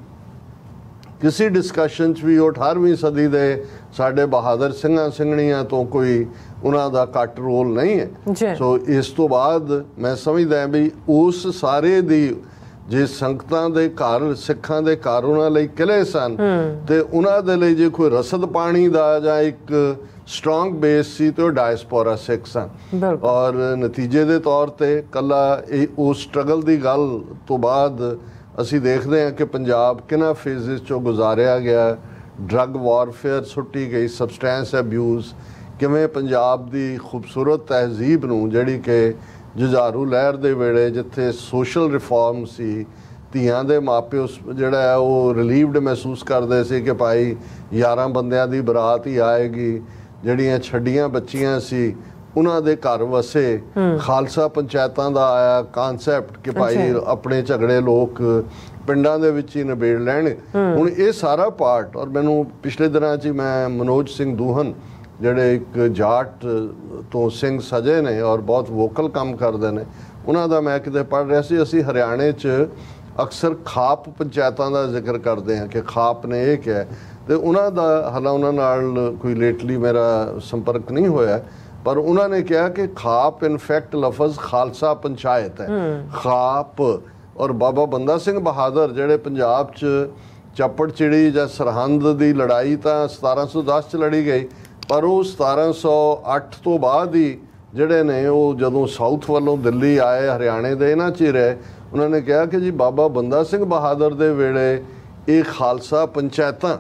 ਕਿਸੇ ਡਿਸਕਸ਼ਨ 'ਚ ਵੀ ਉਹ ਅਠਾਰਵੀਂ ਸਦੀ ਦੇ ਸਾਡੇ ਬਹਾਦਰ ਸਿੰਘਾਂ ਸਿੰਘਣੀਆਂ ਤੋਂ ਕੋਈ ਉਹਨਾਂ ਦਾ ਘੱਟ ਰੋਲ ਨਹੀਂ ਹੈ। ਸੋ ਇਸ ਤੋਂ ਬਾਅਦ ਮੈਂ ਸਮਝਦਾ ਵੀ ਉਸ ਸਾਰੇ ਦੀ ਜੇ ਸੰਗਤਾਂ ਦੇ ਘਰ, ਸਿੱਖਾਂ ਦੇ ਘਰ ਉਹਨਾਂ ਲਈ ਕਿਲੇ ਸਨ ਤੇ ਉਹਨਾਂ ਦੇ ਲਈ ਜੇ ਕੋਈ ਰਸਦ ਪਾਣੀ ਦਾ ਜਾਂ ਇੱਕ ਸਟਰੋਂਗ ਬੇਸ ਸੀ ਤੇ ਉਹ ਡਾਇਸਪੋਰਾ ਸਿੱਖ ਸਨ। ਔਰ ਨਤੀਜੇ ਦੇ ਤੌਰ ਤੇ ਕੱਲਾ ਇਹ ਉਸ ਸਟਰਗਲ ਦੀ ਗੱਲ ਤੋਂ ਬਾਅਦ ਅਸੀਂ ਦੇਖਦੇ ਹਾਂ ਕਿ ਪੰਜਾਬ ਕਿਹਨਾਂ ਫੇਜ਼ਿਸ 'ਚੋਂ ਗੁਜ਼ਾਰਿਆ ਗਿਆ। ਡਰੱਗ ਵਾਰਫੇਅਰ ਸੁੱਟੀ ਗਈ, ਸਬਸਟੈਂਸ ਅਬਿਊਜ਼, ਕਿਵੇਂ ਪੰਜਾਬ ਦੀ ਖੂਬਸੂਰਤ ਤਹਿਜ਼ੀਬ ਨੂੰ ਜਿਹੜੀ ਕਿ ਜੁਝਾਰੂ ਲਹਿਰ ਦੇ ਵੇਲੇ ਜਿੱਥੇ ਸੋਸ਼ਲ ਰਿਫਾਰਮ ਸੀ, ਧੀਆਂ ਦੇ ਮਾਪਿਓ ਜਿਹੜਾ ਹੈ ਉਹ ਰਿਲੀਵਡ ਮਹਿਸੂਸ ਕਰਦੇ ਸੀ ਕਿ ਭਾਈ ਯਾਰਾਂ ਬੰਦਿਆਂ ਦੀ ਬਰਾਤ ਹੀ ਆਏਗੀ, ਜਿਹੜੀਆਂ ਛੱਡੀਆਂ ਬੱਚੀਆਂ ਸੀ ਉਹਨਾਂ ਦੇ ਘਰ ਵਸੇ, ਖਾਲਸਾ ਪੰਚਾਇਤਾਂ ਦਾ ਆਇਆ ਕਾਨਸੈਪਟ ਕਿ ਭਾਈ ਆਪਣੇ ਝਗੜੇ ਲੋਕ ਪਿੰਡਾਂ ਦੇ ਵਿੱਚ ਹੀ ਨਿਬੇੜ ਲੈਣ। ਹੁਣ ਇਹ ਸਾਰਾ ਪਾਰਟ, ਔਰ ਮੈਨੂੰ ਪਿਛਲੇ ਦਿਨਾਂ 'ਚ ਮੈਂ ਮਨੋਜ ਸਿੰਘ ਦੂਹਨ ਜਿਹੜੇ ਇੱਕ ਜਾਟ ਤੋਂ ਸਿੰਘ ਸਜੇ ਨੇ ਔਰ ਬਹੁਤ ਵੋਕਲ ਕੰਮ ਕਰਦੇ ਨੇ, ਉਹਨਾਂ ਦਾ ਮੈਂ ਕਿਤੇ ਪੜ੍ਹ ਰਿਹਾ ਸੀ। ਅਸੀਂ ਹਰਿਆਣੇ 'ਚ ਅਕਸਰ ਖਾਪ ਪੰਚਾਇਤਾਂ ਦਾ ਜ਼ਿਕਰ ਕਰਦੇ ਹਾਂ ਕਿ ਖਾਪ ਨੇ ਇਹ ਕਿਹਾ, ਤੇ ਉਹਨਾਂ ਦਾ ਹਾਲਾਂ ਉਹਨਾਂ ਨਾਲ ਕੋਈ ਲੇਟਲੀ ਮੇਰਾ ਸੰਪਰਕ ਨਹੀਂ ਹੋਇਆ, ਪਰ ਉਹਨਾਂ ਨੇ ਕਿਹਾ ਕਿ ਖਾਪ ਇਨਫੈਕਟ ਲਫ਼ਜ਼ ਖਾਲਸਾ ਪੰਚਾਇਤ ਹੈ। ਖਾਪ ਔਰ ਬਾਬਾ ਬੰਦਾ ਸਿੰਘ ਬਹਾਦਰ ਜਿਹੜੇ ਪੰਜਾਬ 'ਚ ਚੱਪੜ ਚਿੜੀ ਜਾਂ ਸਰਹੰਦ ਦੀ ਲੜਾਈ ਤਾਂ ਸਤਾਰਾਂ ਸੌ ਦਸ 'ਚ ਲੜੀ ਗਈ, ਪਰ ਉਹ ਸਤਾਰਾਂ ਸੌ ਅੱਠ ਤੋਂ ਬਾਅਦ ਹੀ ਜਿਹੜੇ ਨੇ ਉਹ ਜਦੋਂ ਸਾਊਥ ਵੱਲੋਂ ਦਿੱਲੀ ਆਏ, ਹਰਿਆਣੇ ਦੇ ਇਹਨਾਂ 'ਚ ਹੀ ਰਹੇ। ਉਹਨਾਂ ਨੇ ਕਿਹਾ ਕਿ ਜੀ ਬਾਬਾ ਬੰਦਾ ਸਿੰਘ ਬਹਾਦਰ ਦੇ ਵੇਲੇ ਇਹ ਖਾਲਸਾ ਪੰਚਾਇਤਾਂ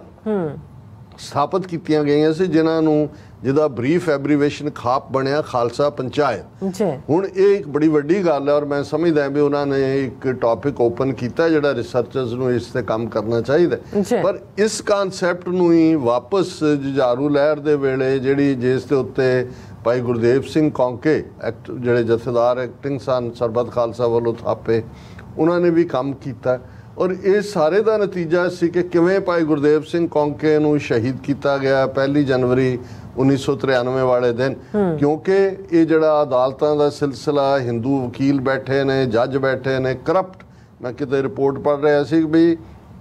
ਸਥਾਪਿਤ ਕੀਤੀਆਂ ਗਈਆਂ ਸੀ, ਜਿਨ੍ਹਾਂ ਨੂੰ ਜਿਹਦਾ ਬਰੀਫ ਐਬਰੀਵੇਸ਼ਨ ਖਾਪ ਬਣਿਆ ਖਾਲਸਾ ਪੰਚਾਇਤ। ਹੁਣ ਇਹ ਇੱਕ ਬੜੀ ਵੱਡੀ ਗੱਲ ਹੈ ਔਰ ਮੈਂ ਸਮਝਦਾ ਵੀ ਉਹਨਾਂ ਨੇ ਇੱਕ ਟੌਪਿਕ ਓਪਨ ਕੀਤਾ ਜਿਹੜਾ ਰਿਸਰਚਰਸ ਨੂੰ ਇਸ ਤੇ ਕੰਮ ਕਰਨਾ ਚਾਹੀਦਾ। ਪਰ ਇਸ ਕਨਸੈਪਟ ਨੂੰ ਹੀ ਵਾਪਸ ਜੁਝਾਰੂ ਲਹਿਰ ਦੇ ਵੇਲੇ ਜਿਹੜੀ ਜਿਸ ਦੇ ਉੱਤੇ ਭਾਈ ਗੁਰਦੇਵ ਸਿੰਘ ਕੌਂਕੇ ਐਕਟ ਜਿਹੜੇ ਜਥੇਦਾਰ ਐਕਟਿੰਗ ਸਨ ਸਰਬੱਤ ਖਾਲਸਾ ਵੱਲੋਂ ਥਾਪੇ, ਉਹਨਾਂ ਨੇ ਵੀ ਕੰਮ ਕੀਤਾ। ਔਰ ਇਹ ਸਾਰੇ ਦਾ ਨਤੀਜਾ ਸੀ ਕਿ ਕਿਵੇਂ ਭਾਈ ਗੁਰਦੇਵ ਸਿੰਘ ਕੌਂਕੇ ਨੂੰ ਸ਼ਹੀਦ ਕੀਤਾ ਗਿਆ ਪਹਿਲੀ ਜਨਵਰੀ ਉੱਨੀ ਸੌ ਤਰਿਆਨਵੇਂ ਵਾਲੇ ਦਿਨ, ਕਿਉਂਕਿ ਇਹ ਜਿਹੜਾ ਅਦਾਲਤਾਂ ਦਾ ਸਿਲਸਿਲਾ, ਹਿੰਦੂ ਵਕੀਲ ਬੈਠੇ ਨੇ, ਜੱਜ ਬੈਠੇ ਨੇ ਕਰਪਟ। ਮੈਂ ਕਿਤੇ ਰਿਪੋਰਟ ਪੜ੍ਹ ਰਿਹਾ ਸੀ ਵੀ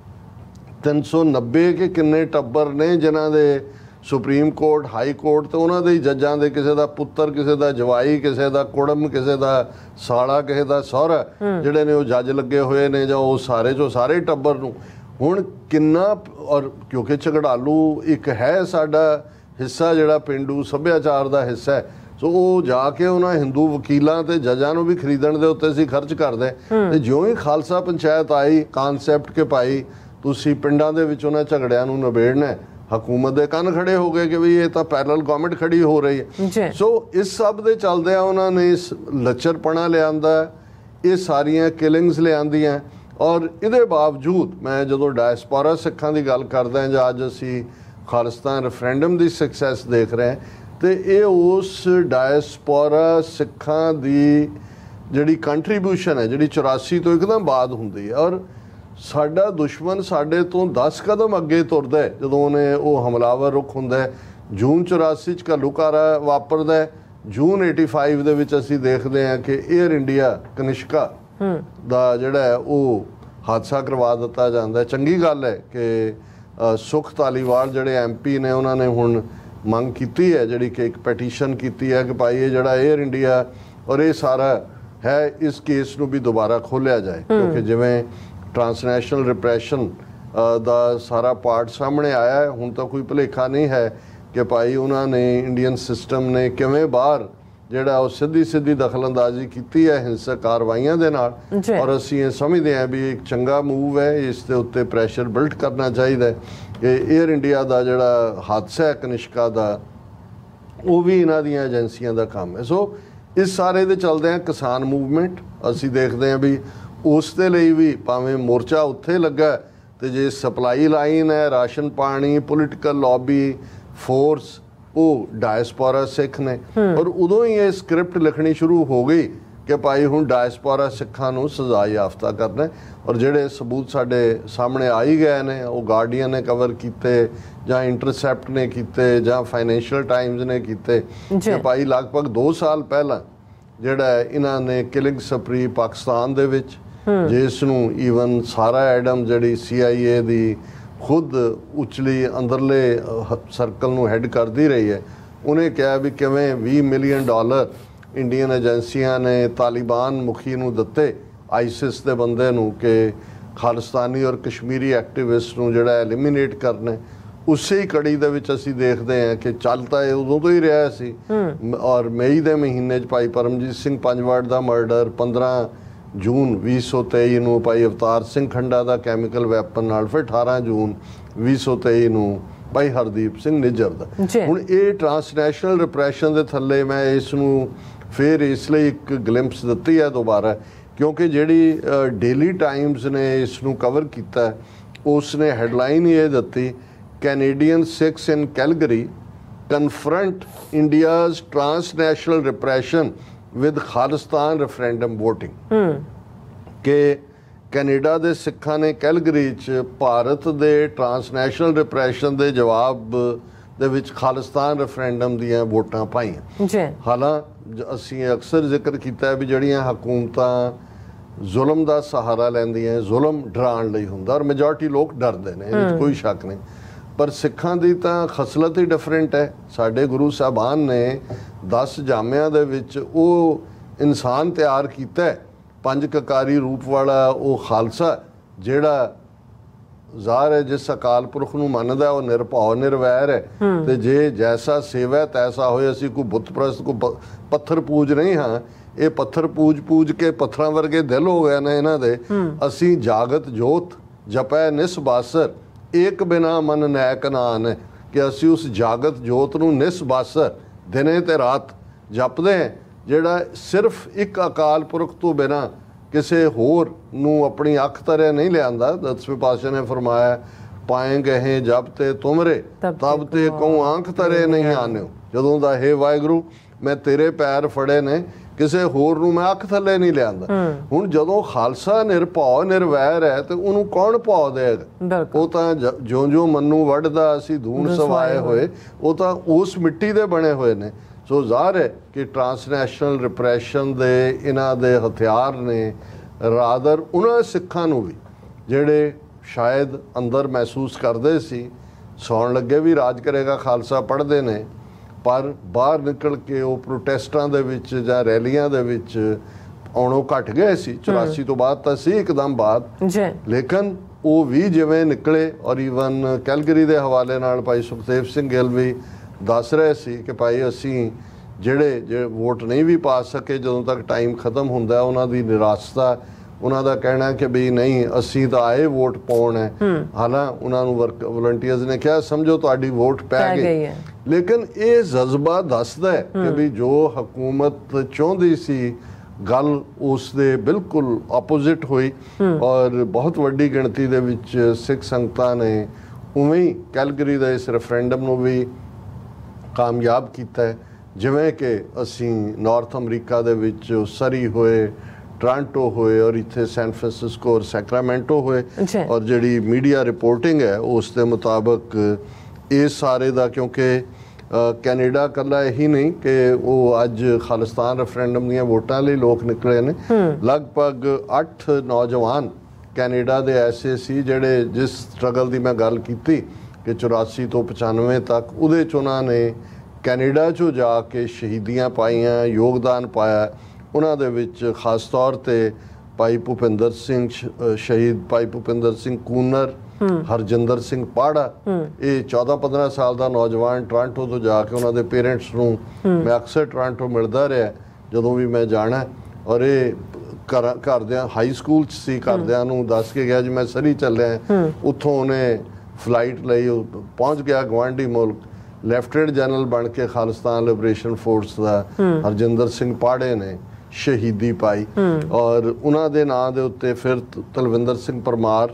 ਤਿੰਨ ਸੌ ਨੱਬੇ ਕੇ ਕਿੰਨੇ ਟੱਬਰ ਨੇ ਜਿਨ੍ਹਾਂ ਦੇ ਸੁਪਰੀਮ ਕੋਰਟ, ਹਾਈ ਕੋਰਟ ਤੇ ਉਹਨਾਂ ਦੇ ਜੱਜਾਂ ਦੇ ਕਿਸੇ ਦਾ ਪੁੱਤਰ, ਕਿਸੇ ਦਾ ਜਵਾਈ, ਕਿਸੇ ਦਾ ਕੁੜਮ, ਕਿਸੇ ਦਾ ਸਾਲਾ, ਕਿਸੇ ਦਾ ਸਹੁਰਾ ਜਿਹੜੇ ਨੇ ਉਹ ਜੱਜ ਲੱਗੇ ਹੋਏ ਨੇ, ਜਾਂ ਉਹ ਸਾਰੇ ਜੋ ਸਾਰੇ ਟੱਬਰ ਨੂੰ ਹੁਣ ਕਿੰਨਾ। ਔਰ ਕਿਉਂਕਿ ਝਗੜਾਲੂ ਇੱਕ ਹੈ ਸਾਡਾ ਹਿੱਸਾ ਜਿਹੜਾ ਪੇਂਡੂ ਸੱਭਿਆਚਾਰ ਦਾ ਹਿੱਸਾ ਹੈ, ਸੋ ਉਹ ਜਾ ਕੇ ਉਹਨਾਂ ਹਿੰਦੂ ਵਕੀਲਾਂ ਤੇ ਜੱਜਾਂ ਨੂੰ ਵੀ ਖਰੀਦਣ ਦੇ ਉੱਤੇ ਅਸੀਂ ਖਰਚ ਕਰਦੇ। ਤੇ ਜਿਉਂ ਹੀ ਖਾਲਸਾ ਪੰਚਾਇਤ ਆਈ, ਕਾਨਸੈਪਟ ਕਿ ਭਾਈ ਤੁਸੀਂ ਪਿੰਡਾਂ ਦੇ ਵਿੱਚ ਉਹਨਾਂ ਝਗੜਿਆਂ ਨੂੰ ਨਿਬੇੜਨਾ, ਹਕੂਮਤ ਦੇ ਕੰਨ ਖੜੇ ਹੋ ਗਏ ਕਿ ਵੀ ਇਹ ਤਾਂ ਪੈਰਲਲ ਗਵਰਨਮੈਂਟ ਖੜੀ ਹੋ ਰਹੀ ਹੈ। ਸੋ ਇਸ ਸਭ ਦੇ ਚੱਲਦਿਆਂ ਉਹਨਾਂ ਨੇ ਇਸ ਲੱਚਰਪਣਾ ਲਿਆਂਦਾ, ਇਹ ਸਾਰੀਆਂ ਕਿਲਿੰਗਸ ਲਿਆਂਦੀਆਂ। ਔਰ ਇਹਦੇ ਬਾਵਜੂਦ ਮੈਂ ਜਦੋਂ ਡਾਇਸਪੋਰਾ ਸਿੱਖਾਂ ਦੀ ਗੱਲ ਕਰਦਾ ਜਾਂ ਅੱਜ ਅਸੀਂ ਖਾਲਿਸਤਾਨ ਰੈਫਰੈਂਡਮ ਦੀ ਸਕਸੈਸ ਦੇਖ ਰਹੇ ਤੇ ਇਹ ਉਸ ਡਾਇਸਪੋਰਾ ਸਿੱਖਾਂ ਦੀ ਜਿਹੜੀ ਕੰਟਰੀਬਿਊਸ਼ਨ ਹੈ ਜਿਹੜੀ ਚੁਰਾਸੀ ਤੋਂ ਇੱਕਦਮ ਬਾਅਦ ਹੁੰਦੀ ਹੈ। ਔਰ ਸਾਡਾ ਦੁਸ਼ਮਣ ਸਾਡੇ ਤੋਂ ਦਸ ਕਦਮ ਅੱਗੇ ਤੁਰਦਾ ਜਦੋਂ ਉਹਨੇ ਉਹ ਹਮਲਾਵਰ ਰੁਖ ਹੁੰਦਾ। ਜੂਨ ਚੁਰਾਸੀ 'ਚ ਘੱਲੂਘਾਰਾ ਵਾਪਰਦਾ, ਜੂਨ ਪਚਾਸੀ ਦੇ ਵਿੱਚ ਅਸੀਂ ਦੇਖਦੇ ਹਾਂ ਕਿ ਏਅਰ ਇੰਡੀਆ ਕਨਿਸ਼ਕਾ ਦਾ ਜਿਹੜਾ ਉਹ ਹਾਦਸਾ ਕਰਵਾ ਦਿੱਤਾ ਜਾਂਦਾ। ਚੰਗੀ ਗੱਲ ਹੈ ਕਿ ਸੁਖ ਧਾਲੀਵਾਲ ਜਿਹੜੇ ਐਮ ਪੀ ਨੇ ਉਹਨਾਂ ਨੇ ਹੁਣ ਮੰਗ ਕੀਤੀ ਹੈ, ਜਿਹੜੀ ਕਿ ਇੱਕ ਪੈਟੀਸ਼ਨ ਕੀਤੀ ਹੈ ਕਿ ਭਾਈ ਇਹ ਜਿਹੜਾ ਏਅਰ ਇੰਡੀਆ ਔਰ ਇਹ ਸਾਰਾ ਹੈ ਇਸ ਕੇਸ ਨੂੰ ਵੀ ਦੁਬਾਰਾ ਖੋਲ੍ਹਿਆ ਜਾਏ, ਕਿਉਂਕਿ ਜਿਵੇਂ ਟਰਾਂਸਨੈਸ਼ਨਲ ਰਿਪਰੈਸ਼ਨ ਦਾ ਸਾਰਾ ਪਾਰਟ ਸਾਹਮਣੇ ਆਇਆ ਹੈ, ਹੁਣ ਤਾਂ ਕੋਈ ਭੁਲੇਖਾ ਨਹੀਂ ਹੈ ਕਿ ਭਾਈ ਉਹਨਾਂ ਨੇ ਇੰਡੀਅਨ ਸਿਸਟਮ ਨੇ ਕਿਵੇਂ ਬਾਹਰ ਜਿਹੜਾ ਉਹ ਸਿੱਧੀ ਸਿੱਧੀ ਦਖਲਅੰਦਾਜ਼ੀ ਕੀਤੀ ਹੈ ਹਿੰਸਕ ਕਾਰਵਾਈਆਂ ਦੇ ਨਾਲ। ਔਰ ਅਸੀਂ ਇਹ ਸਮਝਦੇ ਹਾਂ ਵੀ ਇੱਕ ਚੰਗਾ ਮੂਵ ਹੈ, ਇਸ ਦੇ ਉੱਤੇ ਪ੍ਰੈਸ਼ਰ ਬਿਲਡ ਕਰਨਾ ਚਾਹੀਦਾ। ਇਹ ਏਅਰ ਇੰਡੀਆ ਦਾ ਜਿਹੜਾ ਹਾਦਸਾ ਹੈ ਕਨਿਸ਼ਕਾ ਦਾ, ਉਹ ਵੀ ਇਹਨਾਂ ਦੀਆਂ ਏਜੰਸੀਆਂ ਦਾ ਕੰਮ ਹੈ। ਸੋ ਇਸ ਸਾਰੇ ਦੇ ਚੱਲਦੇ ਆ ਕਿਸਾਨ ਮੂਵਮੈਂਟ ਅਸੀਂ ਦੇਖਦੇ ਹਾਂ ਵੀ ਉਸ ਦੇ ਲਈ ਵੀ ਭਾਵੇਂ ਮੋਰਚਾ ਉੱਥੇ ਲੱਗਾ ਤੇ ਜੇ ਸਪਲਾਈ ਲਾਈਨ ਹੈ, ਰਾਸ਼ਨ ਪਾਣੀ, ਪੋਲੀਟੀਕਲ ਲੌਬੀ, ਫੋਰਸ ਉਹ ਡਾਇਸਪੋਰਾ ਸਿੱਖ ਨੇ। ਔਰ ਉਦੋਂ ਹੀ ਇਹ ਸਕ੍ਰਿਪਟ ਲਿਖਣੀ ਸ਼ੁਰੂ ਹੋ ਗਈ ਕਿ ਭਾਈ ਹੁਣ ਡਾਇਸਪੋਰਾ ਸਿੱਖਾਂ ਨੂੰ ਸਜ਼ਾ ਯਾਫਤਾ ਕਰਨਾ। ਔਰ ਜਿਹੜੇ ਸਬੂਤ ਸਾਡੇ ਸਾਹਮਣੇ ਆ ਹੀ ਗਏ ਨੇ, ਉਹ ਗਾਰਡੀਅਨ ਨੇ ਕਵਰ ਕੀਤੇ ਜਾਂ ਇੰਟਰਸੈਪਟ ਨੇ ਕੀਤੇ ਜਾਂ ਫਾਈਨੈਂਸ਼ੀਅਲ ਟਾਈਮਜ਼ ਨੇ ਕੀਤੇ ਕਿ ਭਾਈ ਲਗਭਗ ਦੋ ਸਾਲ ਪਹਿਲਾਂ ਜਿਹੜਾ ਇਹਨਾਂ ਨੇ ਕਿਲਿੰਗ ਸਪਰੀ ਪਾਕਿਸਤਾਨ ਦੇ ਵਿੱਚ, ਜਿਸ ਨੂੰ ਈਵਨ ਸਾਰਾ ਐਡਮ ਜਿਹੜੀ ਸੀ ਆਈ ਏ ਦੀ ਖੁਦ ਉਚਲੀ ਅੰਦਰਲੇ ਸਰਕਲ ਨੂੰ ਹੈਡ ਕਰਦੀ ਰਹੀ ਹੈ, ਉਹਨੇ ਕਿਹਾ ਵੀ ਕਿਵੇਂ ਵੀਹ ਮਿਲੀਅਨ ਡਾਲਰ ਇੰਡੀਅਨ ਏਜੰਸੀਆਂ ਨੇ ਤਾਲਿਬਾਨ ਮੁਖੀ ਨੂੰ ਦਿੱਤੇ, ਆਈਸਿਸ ਦੇ ਬੰਦੇ ਨੂੰ, ਕਿ ਖਾਲਿਸਤਾਨੀ ਔਰ ਕਸ਼ਮੀਰੀ ਐਕਟਿਵਿਸਟ ਨੂੰ ਜਿਹੜਾ ਐਲੀਮੀਨੇਟ ਕਰਨਾ। ਉਸੇ ਹੀ ਕੜੀ ਦੇ ਵਿੱਚ ਅਸੀਂ ਦੇਖਦੇ ਹਾਂ ਕਿ ਚੱਲ ਤਾਂ ਇਹ ਉਦੋਂ ਤੋਂ ਹੀ ਰਿਹਾ ਸੀ। ਔਰ ਮਈ ਦੇ ਮਹੀਨੇ 'ਚ ਭਾਈ ਪਰਮਜੀਤ ਸਿੰਘ ਪੰਜਵੜ ਦਾ ਮਰਡਰ, ਪੰਦਰਾਂ ਜੂਨ ਵੀਹ ਸੌ ਤੇਈ ਨੂੰ ਭਾਈ ਅਵਤਾਰ ਸਿੰਘ ਖੰਡਾ ਦਾ ਕੈਮੀਕਲ ਵੈਪਨ ਨਾਲ, ਫਿਰ ਅਠਾਰਾਂ ਜੂਨ ਵੀਹ ਸੌ ਤੇਈ ਨੂੰ ਭਾਈ ਹਰਦੀਪ ਸਿੰਘ ਨਿੱਜਰ ਦਾ। ਹੁਣ ਇਹ ਟਰਾਂਸਨੈਸ਼ਨਲ ਰਿਪਰੈਸ਼ਨ ਦੇ ਥੱਲੇ ਮੈਂ ਇਸ ਨੂੰ ਫਿਰ ਇਸ ਲਈ ਇੱਕ ਗਲਿੰਪਸ ਦਿੱਤੀ ਹੈ ਦੁਬਾਰਾ, ਕਿਉਂਕਿ ਜਿਹੜੀ ਡੇਲੀ ਟਾਈਮਸ ਨੇ ਇਸ ਨੂੰ ਕਵਰ ਕੀਤਾ, ਉਸ ਨੇ ਹੈਡਲਾਈਨ ਹੀ ਇਹ ਦਿੱਤੀ, Canadian Sikhs in Calgary confront India's transnational repression with Khalistan referendum voting. ਕਿ ਕੈਨੇਡਾ ਦੇ ਸਿੱਖਾਂ ਨੇ ਕੈਲਗਰੀ 'ਚ ਭਾਰਤ ਦੇ ਟਰਾਂਸਨੈਸ਼ਨਲ ਰਿਪਰੈਸ਼ਨ ਦੇ ਜਵਾਬ ਦੇ ਵਿੱਚ ਖਾਲਿਸਤਾਨ ਰੈਫਰੈਂਡਮ ਦੀਆਂ ਵੋਟਾਂ ਪਾਈਆਂ। ਹਾਲਾਂਕਿ ਅਸੀਂ ਅਕਸਰ ਜ਼ਿਕਰ ਕੀਤਾ ਵੀ ਜਿਹੜੀਆਂ ਹਕੂਮਤਾਂ ਜ਼ੁਲਮ ਦਾ ਸਹਾਰਾ ਲੈਂਦੀਆਂ, ਜ਼ੁਲਮ ਡਰਾਉਣ ਲਈ ਹੁੰਦਾ ਔਰ ਮੈਜੋਰਟੀ ਲੋਕ ਡਰਦੇ ਨੇ, ਇਹਦੇ 'ਚ ਕੋਈ ਸ਼ੱਕ ਨਹੀਂ। ਪਰ ਸਿੱਖਾਂ ਦੀ ਤਾਂ ਖਸਲਤ ਹੀ ਡਿਫਰੈਂਟ ਹੈ। ਸਾਡੇ ਗੁਰੂ ਸਾਹਿਬਾਨ ਨੇ ਦਸ ਜਾਮਿਆਂ ਦੇ ਵਿੱਚ ਉਹ ਇਨਸਾਨ ਤਿਆਰ ਕੀਤਾ, ਪੰਜ ਕਕਾਰੀ ਰੂਪ ਵਾਲਾ ਉਹ ਖਾਲਸਾ, ਜਿਹੜਾ ਜ਼ਾਹਰ ਹੈ ਜਿਸ ਅਕਾਲ ਪੁਰਖ ਨੂੰ ਮੰਨਦਾ ਉਹ ਨਿਰਭਉ ਨਿਰਵੈਰ ਹੈ, ਤੇ ਜੇ ਜੈਸਾ ਸੇਵਾ ਤੈਸਾ ਹੋਏ। ਅਸੀਂ ਕੋਈ ਬੁੱਤ ਪ੍ਰਸਤ, ਕੋਈ ਪੱਥਰ ਪੂਜ ਨਹੀਂ ਹਾਂ। ਇਹ ਪੱਥਰ ਪੂਜ ਪੂਜ ਕੇ ਪੱਥਰਾਂ ਵਰਗੇ ਦਿਲ ਹੋ ਗਏ ਨੇ ਇਹਨਾਂ ਦੇ। ਅਸੀਂ ਜਾਗਤ ਜੋਤ ਜਪੈ ਨਿਸਬਾਸਰ, ਏਕ ਬਿਨਾ ਮਨ ਨੈਕ ਨਾਨ, ਕਿ ਅਸੀਂ ਉਸ ਜਾਗਤ ਜੋਤ ਨੂੰ ਨਿਸਬਾਸਰ ਦਿਨੇ ਤੇ ਰਾਤ ਜਪਦੇ ਹਾਂ, ਜਿਹੜਾ ਸਿਰਫ ਇੱਕ ਅਕਾਲ ਪੁਰਖ ਤੋਂ ਬਿਨਾਂ ਕਿਸੇ ਹੋਰ ਨੂੰ ਆਪਣੀ ਅੱਖ ਤਰੇ ਨਹੀਂ ਲਿਆਂਦਾ। ਦਸਵੇਂ ਪਾਤਸ਼ਾਹ ਨੇ ਫਰਮਾਇਆ, ਪਾਏ ਗਏ ਜਬ ਤੇ ਤੁਮਰੇ ਤਬ ਤੇ ਕਹੂੰ ਆਂਖ ਤਰੇ ਨਹੀਂ ਆਨਿਓ। ਜਦੋਂ ਦਾ ਹੈ ਵਾਹਿਗੁਰੂ ਮੈਂ ਤੇਰੇ ਪੈਰ ਫੜੇ ਨੇ, ਕਿਸੇ ਹੋਰ ਨੂੰ ਮੈਂ ਅੱਖ ਥੱਲੇ ਨਹੀਂ ਲਿਆਂਦਾ। ਹੁਣ ਜਦੋਂ ਖਾਲਸਾ ਨਿਰਭਉ ਨਿਰਵੈਰ ਹੈ ਤੇ ਉਹਨੂੰ ਕੌਣ ਭਉ ਦੇਗਾ? ਉਹ ਤਾਂ ਜਿਉਂ ਜਿਉਂ ਮੰਨੂ ਵੱਢਦਾ ਅਸੀਂ ਧੂਣ ਸਵਾਏ ਹੋਏ, ਉਹ ਤਾਂ ਉਸ ਮਿੱਟੀ ਦੇ ਬਣੇ ਹੋਏ ਨੇ। ਸੋ ਜ਼ਾਹਰ ਹੈ ਕਿ ਟਰਾਂਸਨੈਸ਼ਨਲ ਰਿਪਰੈਸ਼ਨ ਦੇ ਇਹਨਾਂ ਦੇ ਹਥਿਆਰ ਨੇ ਰਾਦਰ ਉਹਨਾਂ ਸਿੱਖਾਂ ਨੂੰ ਵੀ ਜਿਹੜੇ ਸ਼ਾਇਦ ਅੰਦਰ ਮਹਿਸੂਸ ਕਰਦੇ ਸੀ, ਸੌਣ ਲੱਗੇ ਵੀ ਰਾਜ ਕਰੇਗਾ ਖਾਲਸਾ ਪੜ੍ਹਦੇ ਨੇ, ਪਰ ਬਾਹਰ ਨਿਕਲ ਕੇ ਉਹ ਪ੍ਰੋਟੈਸਟਾਂ ਦੇ ਵਿੱਚ ਜਾਂ ਰੈਲੀਆਂ ਦੇ ਵਿੱਚ ਆਉਣੋਂ ਘਟ ਗਏ ਸੀ। ਚੁਰਾਸੀ ਤੋਂ ਬਾਅਦ ਤਾਂ ਸੀ ਇੱਕਦਮ ਬਾਅਦ, ਲੇਕਿਨ ਉਹ ਵੀ ਜਿਵੇਂ ਨਿਕਲੇ। ਔਰ ਈਵਨ ਕੈਲਗਰੀ ਦੇ ਹਵਾਲੇ ਨਾਲ ਭਾਈ ਸੁਖਦੇਵ ਸਿੰਘ ਗਿੱਲ ਵੀ ਦੱਸ ਰਹੇ ਸੀ ਕਿ ਭਾਈ ਅਸੀਂ ਜਿਹੜੇ ਜਿਹੜੇ ਵੋਟ ਨਹੀਂ ਵੀ ਪਾ ਸਕੇ, ਜਦੋਂ ਤੱਕ ਟਾਈਮ ਖਤਮ ਹੁੰਦਾ ਉਹਨਾਂ ਦੀ ਨਿਰਾਸ਼ਤਾ, ਉਹਨਾਂ ਦਾ ਕਹਿਣਾ ਕਿ ਵੀ ਨਹੀਂ ਅਸੀਂ ਤਾਂ ਆਏ ਵੋਟ ਪਾਉਣ ਹੈ। ਹਾਲਾਂ ਉਹਨਾਂ ਨੂੰ ਵਰਕ ਵਲੰਟੀਅਰਸ ਨੇ ਕਿਹਾ ਸਮਝੋ ਤੁਹਾਡੀ ਵੋਟ ਪੈ ਗਈ, ਲੇਕਿਨ ਇਹ ਜਜ਼ਬਾ ਦੱਸਦਾ ਹੈ ਕਿ ਵੀ ਜੋ ਹਕੂਮਤ ਚਾਹੁੰਦੀ ਸੀ ਗੱਲ ਉਸ ਦੇ ਬਿਲਕੁਲ ਆਪੋਜ਼ਿਟ ਹੋਈ। ਔਰ ਬਹੁਤ ਵੱਡੀ ਗਿਣਤੀ ਦੇ ਵਿੱਚ ਸਿੱਖ ਸੰਗਤਾਂ ਨੇ ਉਵੇਂ ਹੀ ਕੈਲਗਰੀ ਦਾ ਇਸ ਰੈਫਰੈਂਡਮ ਨੂੰ ਵੀ ਕਾਮਯਾਬ ਕੀਤਾ ਹੈ। ਜਿਵੇਂ ਕਿ ਅਸੀਂ ਨਾਰਥ ਅਮਰੀਕਾ ਦੇ ਵਿੱਚ ਸਰੀ ਹੋਏ, ਟੋਰਾਂਟੋ ਹੋਏ ਔਰ ਇੱਥੇ ਸੈਨ ਫਰਾਂਸਿਸਕੋ ਔਰ ਸੈਕਰਾਮੈਂਟੋ ਹੋਏ। ਔਰ ਜਿਹੜੀ ਮੀਡੀਆ ਰਿਪੋਰਟਿੰਗ ਹੈ ਉਸ ਦੇ ਮੁਤਾਬਕ ਇਹ ਸਾਰੇ ਦਾ, ਕਿਉਂਕਿ ਕੈਨੇਡਾ ਇਕੱਲਾ ਇਹੀ ਨਹੀਂ ਕਿ ਉਹ ਅੱਜ ਖਾਲਿਸਤਾਨ ਰੈਫਰੈਂਡਮ ਦੀਆਂ ਵੋਟਾਂ ਲਈ ਲੋਕ ਨਿਕਲੇ ਨੇ, ਲਗਭਗ ਅੱਠ ਨੌਜਵਾਨ ਕੈਨੇਡਾ ਦੇ ਐਸੇ ਸੀ ਜਿਹੜੇ ਜਿਸ ਸਟਰਗਲ ਦੀ ਮੈਂ ਗੱਲ ਕੀਤੀ ਕਿ ਚੁਰਾਸੀ ਤੋਂ ਪਚਾਨਵੇਂ ਤੱਕ, ਉਹਦੇ 'ਚ ਉਹਨਾਂ ਨੇ ਕੈਨੇਡਾ 'ਚੋਂ ਜਾ ਕੇ ਸ਼ਹੀਦੀਆਂ ਪਾਈਆਂ, ਯੋਗਦਾਨ ਪਾਇਆ। ਉਹਨਾਂ ਦੇ ਵਿੱਚ ਖਾਸ ਤੌਰ ਤੇ ਭਾਈ ਭੁਪਿੰਦਰ ਸਿੰਘ ਸ਼ਹੀਦ, ਭਾਈ ਭੁਪਿੰਦਰ ਸਿੰਘ ਕੂਨਰ, ਹਰਜਿੰਦਰ ਸਿੰਘ ਪਾੜਾ, ਇਹ ਚੌਦਾਂ ਪੰਦਰਾਂ ਸਾਲ ਦਾ ਨੌਜਵਾਨ ਟੋਰਾਂਟੋ ਤੋਂ ਜਾ ਕੇ ਉਹਨਾਂ ਦੇ ਪੇਰੈਂਟਸ ਨੂੰ, ਮੈਂ ਅਕਸਰ ਟੋਰਾਂਟੋ ਮਿਲਦਾ ਰਿਹਾ ਜਦੋਂ ਵੀ ਮੈਂ ਜਾਣਾ, ਔਰ ਇਹ ਘਰ ਘਰਦਿਆਂ ਹਾਈ ਸਕੂਲ 'ਚ ਸੀ, ਘਰਦਿਆਂ ਨੂੰ ਦੱਸ ਕੇ ਗਿਆ ਜੀ ਮੈਂ ਸਰੀ ਚੱਲਿਆ। ਉੱਥੋਂ ਉਹਨੇ ਫਲਾਈਟ ਲਈ ਪਹੁੰਚ ਗਿਆ ਗਵਾਂਢੀ ਮੁਲਕ, ਲੈਫਟੀਨੈਂਟ ਜਨਰਲ ਬਣ ਕੇ ਖਾਲਿਸਤਾਨ ਲਿਬਰੇਸ਼ਨ ਫੋਰਸ ਦਾ ਹਰਜਿੰਦਰ ਸਿੰਘ ਪਾੜੇ ਨੇ ਸ਼ਹੀਦੀ ਪਾਈ। ਔਰ ਉਹਨਾਂ ਦੇ ਨਾਂ ਦੇ ਉੱਤੇ ਫਿਰ ਤਲਵਿੰਦਰ ਸਿੰਘ ਪਰਮਾਰ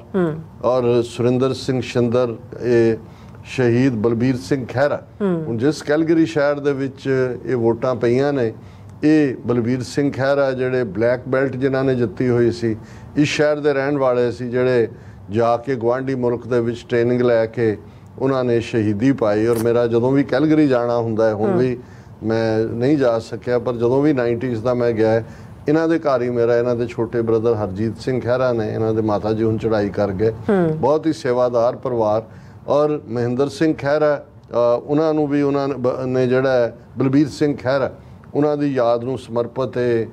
ਔਰ ਸੁਰਿੰਦਰ ਸਿੰਘ ਸ਼ਿੰਦਰ, ਇਹ ਸ਼ਹੀਦ ਬਲਬੀਰ ਸਿੰਘ ਖਹਿਰਾ। ਹੁਣ ਜਿਸ ਕੈਲਗਰੀ ਸ਼ਹਿਰ ਦੇ ਵਿੱਚ ਇਹ ਵੋਟਾਂ ਪਈਆਂ ਨੇ, ਇਹ ਬਲਬੀਰ ਸਿੰਘ ਖਹਿਰਾ ਜਿਹੜੇ ਬਲੈਕ ਬੈਲਟ ਜਿਨ੍ਹਾਂ ਨੇ ਜਿੱਤੀ ਹੋਈ ਸੀ, ਇਸ ਸ਼ਹਿਰ ਦੇ ਰਹਿਣ ਵਾਲੇ ਸੀ, ਜਿਹੜੇ ਜਾ ਕੇ ਗੁਆਂਢੀ ਮੁਲਕ ਦੇ ਵਿੱਚ ਟ੍ਰੇਨਿੰਗ ਲੈ ਕੇ ਉਹਨਾਂ ਨੇ ਸ਼ਹੀਦੀ ਪਾਈ। ਔਰ ਮੇਰਾ ਜਦੋਂ ਵੀ ਕੈਲਗਰੀ ਜਾਣਾ ਹੁੰਦਾ ਹੈ, ਹੁਣ ਵੀ ਮੈਂ ਨਹੀਂ ਜਾ ਸਕਿਆ, ਪਰ ਜਦੋਂ ਵੀ ਨਾਈਨਟੀਜ਼ ਦਾ ਮੈਂ ਗਿਆ, ਇਹਨਾਂ ਦੇ ਘਰ ਹੀ ਮੇਰਾ, ਇਹਨਾਂ ਦੇ ਛੋਟੇ ਬ੍ਰਦਰ ਹਰਜੀਤ ਸਿੰਘ ਖਹਿਰਾ ਨੇ, ਇਹਨਾਂ ਦੇ ਮਾਤਾ ਜੀ ਹੁਣ ਚੜ੍ਹਾਈ ਕਰ ਗਏ, ਬਹੁਤ ਹੀ ਸੇਵਾਦਾਰ ਪਰਿਵਾਰ। ਔਰ ਮਹਿੰਦਰ ਸਿੰਘ ਖਹਿਰਾ, ਉਹਨਾਂ ਨੂੰ ਵੀ ਉਹਨਾਂ ਨੇ ਜਿਹੜਾ ਬਲਬੀਰ ਸਿੰਘ ਖਹਿਰਾ, ਉਹਨਾਂ ਦੀ ਯਾਦ ਨੂੰ ਸਮਰਪਿਤ ਇਹ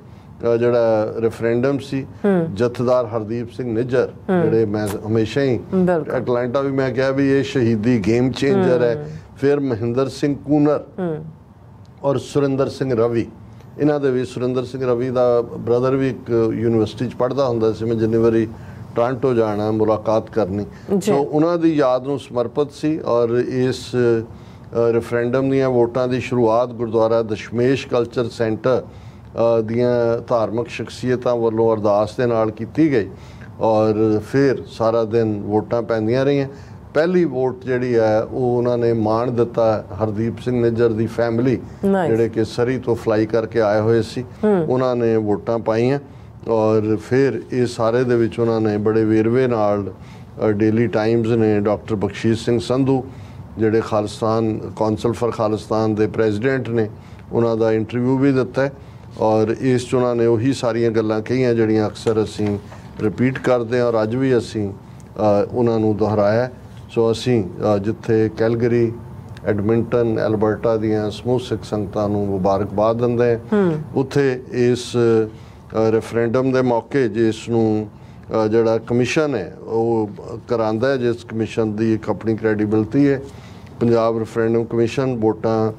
ਜਿਹੜਾ ਰੈਫਰੈਂਡਮ ਸੀ। ਜਥੇਦਾਰ ਹਰਦੀਪ ਸਿੰਘ ਨਿੱਜਰ, ਜਿਹੜੇ ਮੈਂ ਹਮੇਸ਼ਾ ਹੀ ਐਟਲਾਂਟਾ ਵੀ ਮੈਂ ਕਿਹਾ ਵੀ ਇਹ ਸ਼ਹੀਦੀ ਗੇਮ ਚੇਂਜਰ ਹੈ। ਫਿਰ ਮਹਿੰਦਰ ਸਿੰਘ ਕੂਨਰ ਔਰ ਸੁਰਿੰਦਰ ਸਿੰਘ ਰਵੀ, ਇਹਨਾਂ ਦੇ ਵੀ ਸੁਰਿੰਦਰ ਸਿੰਘ ਰਵੀ ਦਾ ਬ੍ਰਦਰ ਵੀ ਇੱਕ ਯੂਨੀਵਰਸਿਟੀ 'ਚ ਪੜ੍ਹਦਾ ਹੁੰਦਾ ਸੀ। ਮੈਂ ਜਿੰਨੀ ਵਾਰੀ ਟੋਰਾਂਟੋ ਜਾਣਾ ਮੁਲਾਕਾਤ ਕਰਨੀ, ਸੋ ਉਹਨਾਂ ਦੀ ਯਾਦ ਨੂੰ ਸਮਰਪਿਤ ਸੀ। ਔਰ ਇਸ ਰੈਫਰੈਂਡਮ ਦੀਆਂ ਵੋਟਾਂ ਦੀ ਸ਼ੁਰੂਆਤ ਗੁਰਦੁਆਰਾ ਦਸ਼ਮੇਸ਼ ਕਲਚਰ ਸੈਂਟਰ ਦੀਆਂ ਧਾਰਮਿਕ ਸ਼ਖਸੀਅਤਾਂ ਵੱਲੋਂ ਅਰਦਾਸ ਦੇ ਨਾਲ ਕੀਤੀ ਗਈ ਔਰ ਫਿਰ ਸਾਰਾ ਦਿਨ ਵੋਟਾਂ ਪੈਂਦੀਆਂ ਰਹੀਆਂ। ਪਹਿਲੀ ਵੋਟ ਜਿਹੜੀ ਹੈ ਉਹ ਉਹਨਾਂ ਨੇ ਮਾਣ ਦਿੱਤਾ ਹਰਦੀਪ ਸਿੰਘ ਨਿੱਜਰ ਦੀ ਫੈਮਿਲੀ, ਜਿਹੜੇ ਕਿ ਸਰੀ ਤੋਂ ਫਲਾਈ ਕਰਕੇ ਆਏ ਹੋਏ ਸੀ, ਉਹਨਾਂ ਨੇ ਵੋਟਾਂ ਪਾਈਆਂ। ਔਰ ਫਿਰ ਇਹ ਸਾਰੇ ਦੇ ਵਿੱਚ ਉਹਨਾਂ ਨੇ ਬੜੇ ਵੇਰਵੇ ਨਾਲ ਡੇਲੀ ਟਾਈਮਜ਼ ਨੇ ਡਾਕਟਰ ਬਖਸ਼ੀਸ਼ ਸਿੰਘ ਸੰਧੂ ਜਿਹੜੇ ਖਾਲਿਸਤਾਨ ਕੌਂਸਲ ਫਾਰ ਖਾਲਿਸਤਾਨ ਦੇ ਪ੍ਰੈਜ਼ੀਡੈਂਟ ਨੇ, ਉਹਨਾਂ ਦਾ ਇੰਟਰਵਿਊ ਵੀ ਦਿੱਤਾ ਔਰ ਇਸ 'ਚ ਉਹਨਾਂ ਨੇ ਉਹੀ ਸਾਰੀਆਂ ਗੱਲਾਂ ਕਹੀਆਂ ਜਿਹੜੀਆਂ ਅਕਸਰ ਅਸੀਂ ਰਿਪੀਟ ਕਰਦੇ ਹਾਂ ਔਰ ਅੱਜ ਵੀ ਅਸੀਂ ਉਹਨਾਂ ਨੂੰ ਦੁਹਰਾਇਆ। ਸੋ ਅਸੀਂ ਜਿੱਥੇ ਕੈਲਗਰੀ, ਐਡਮਿੰਟਨ, ਐਲਬਰਟਾ ਦੀਆਂ ਸਮੂਹ ਸਿੱਖ ਸੰਗਤਾਂ ਨੂੰ ਮੁਬਾਰਕਬਾਦ ਦਿੰਦੇ ਹਾਂ, ਉੱਥੇ ਇਸ ਰੈਫਰੈਂਡਮ ਦੇ ਮੌਕੇ ਜਿਸ ਨੂੰ ਜਿਹੜਾ ਕਮਿਸ਼ਨ ਹੈ ਉਹ ਕਰਾਉਂਦਾ ਹੈ, ਜਿਸ ਕਮਿਸ਼ਨ ਦੀ ਇੱਕ ਆਪਣੀ ਕ੍ਰੈਡੀਬਿਲਿਟੀ ਹੈ, ਪੰਜਾਬ ਰੈਫਰੈਂਡਮ ਕਮਿਸ਼ਨ, ਵੋਟਾਂ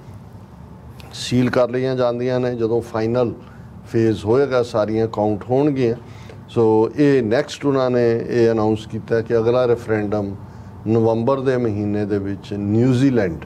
ਸੀਲ ਕਰ ਲਈਆਂ ਜਾਂਦੀਆਂ ਨੇ। ਜਦੋਂ ਫਾਈਨਲ ਫੇਜ਼ ਹੋਏਗਾ ਸਾਰੀਆਂ ਕਾਊਂਟ ਹੋਣਗੀਆਂ। ਸੋ ਇਹ ਨੈਕਸਟ ਉਹਨਾਂ ਨੇ ਇਹ ਅਨਾਊਂਸ ਕੀਤਾ ਕਿ ਅਗਲਾ ਰੈਫਰੈਂਡਮ ਨਵੰਬਰ ਦੇ ਮਹੀਨੇ ਦੇ ਵਿੱਚ ਨਿਊਜ਼ੀਲੈਂਡ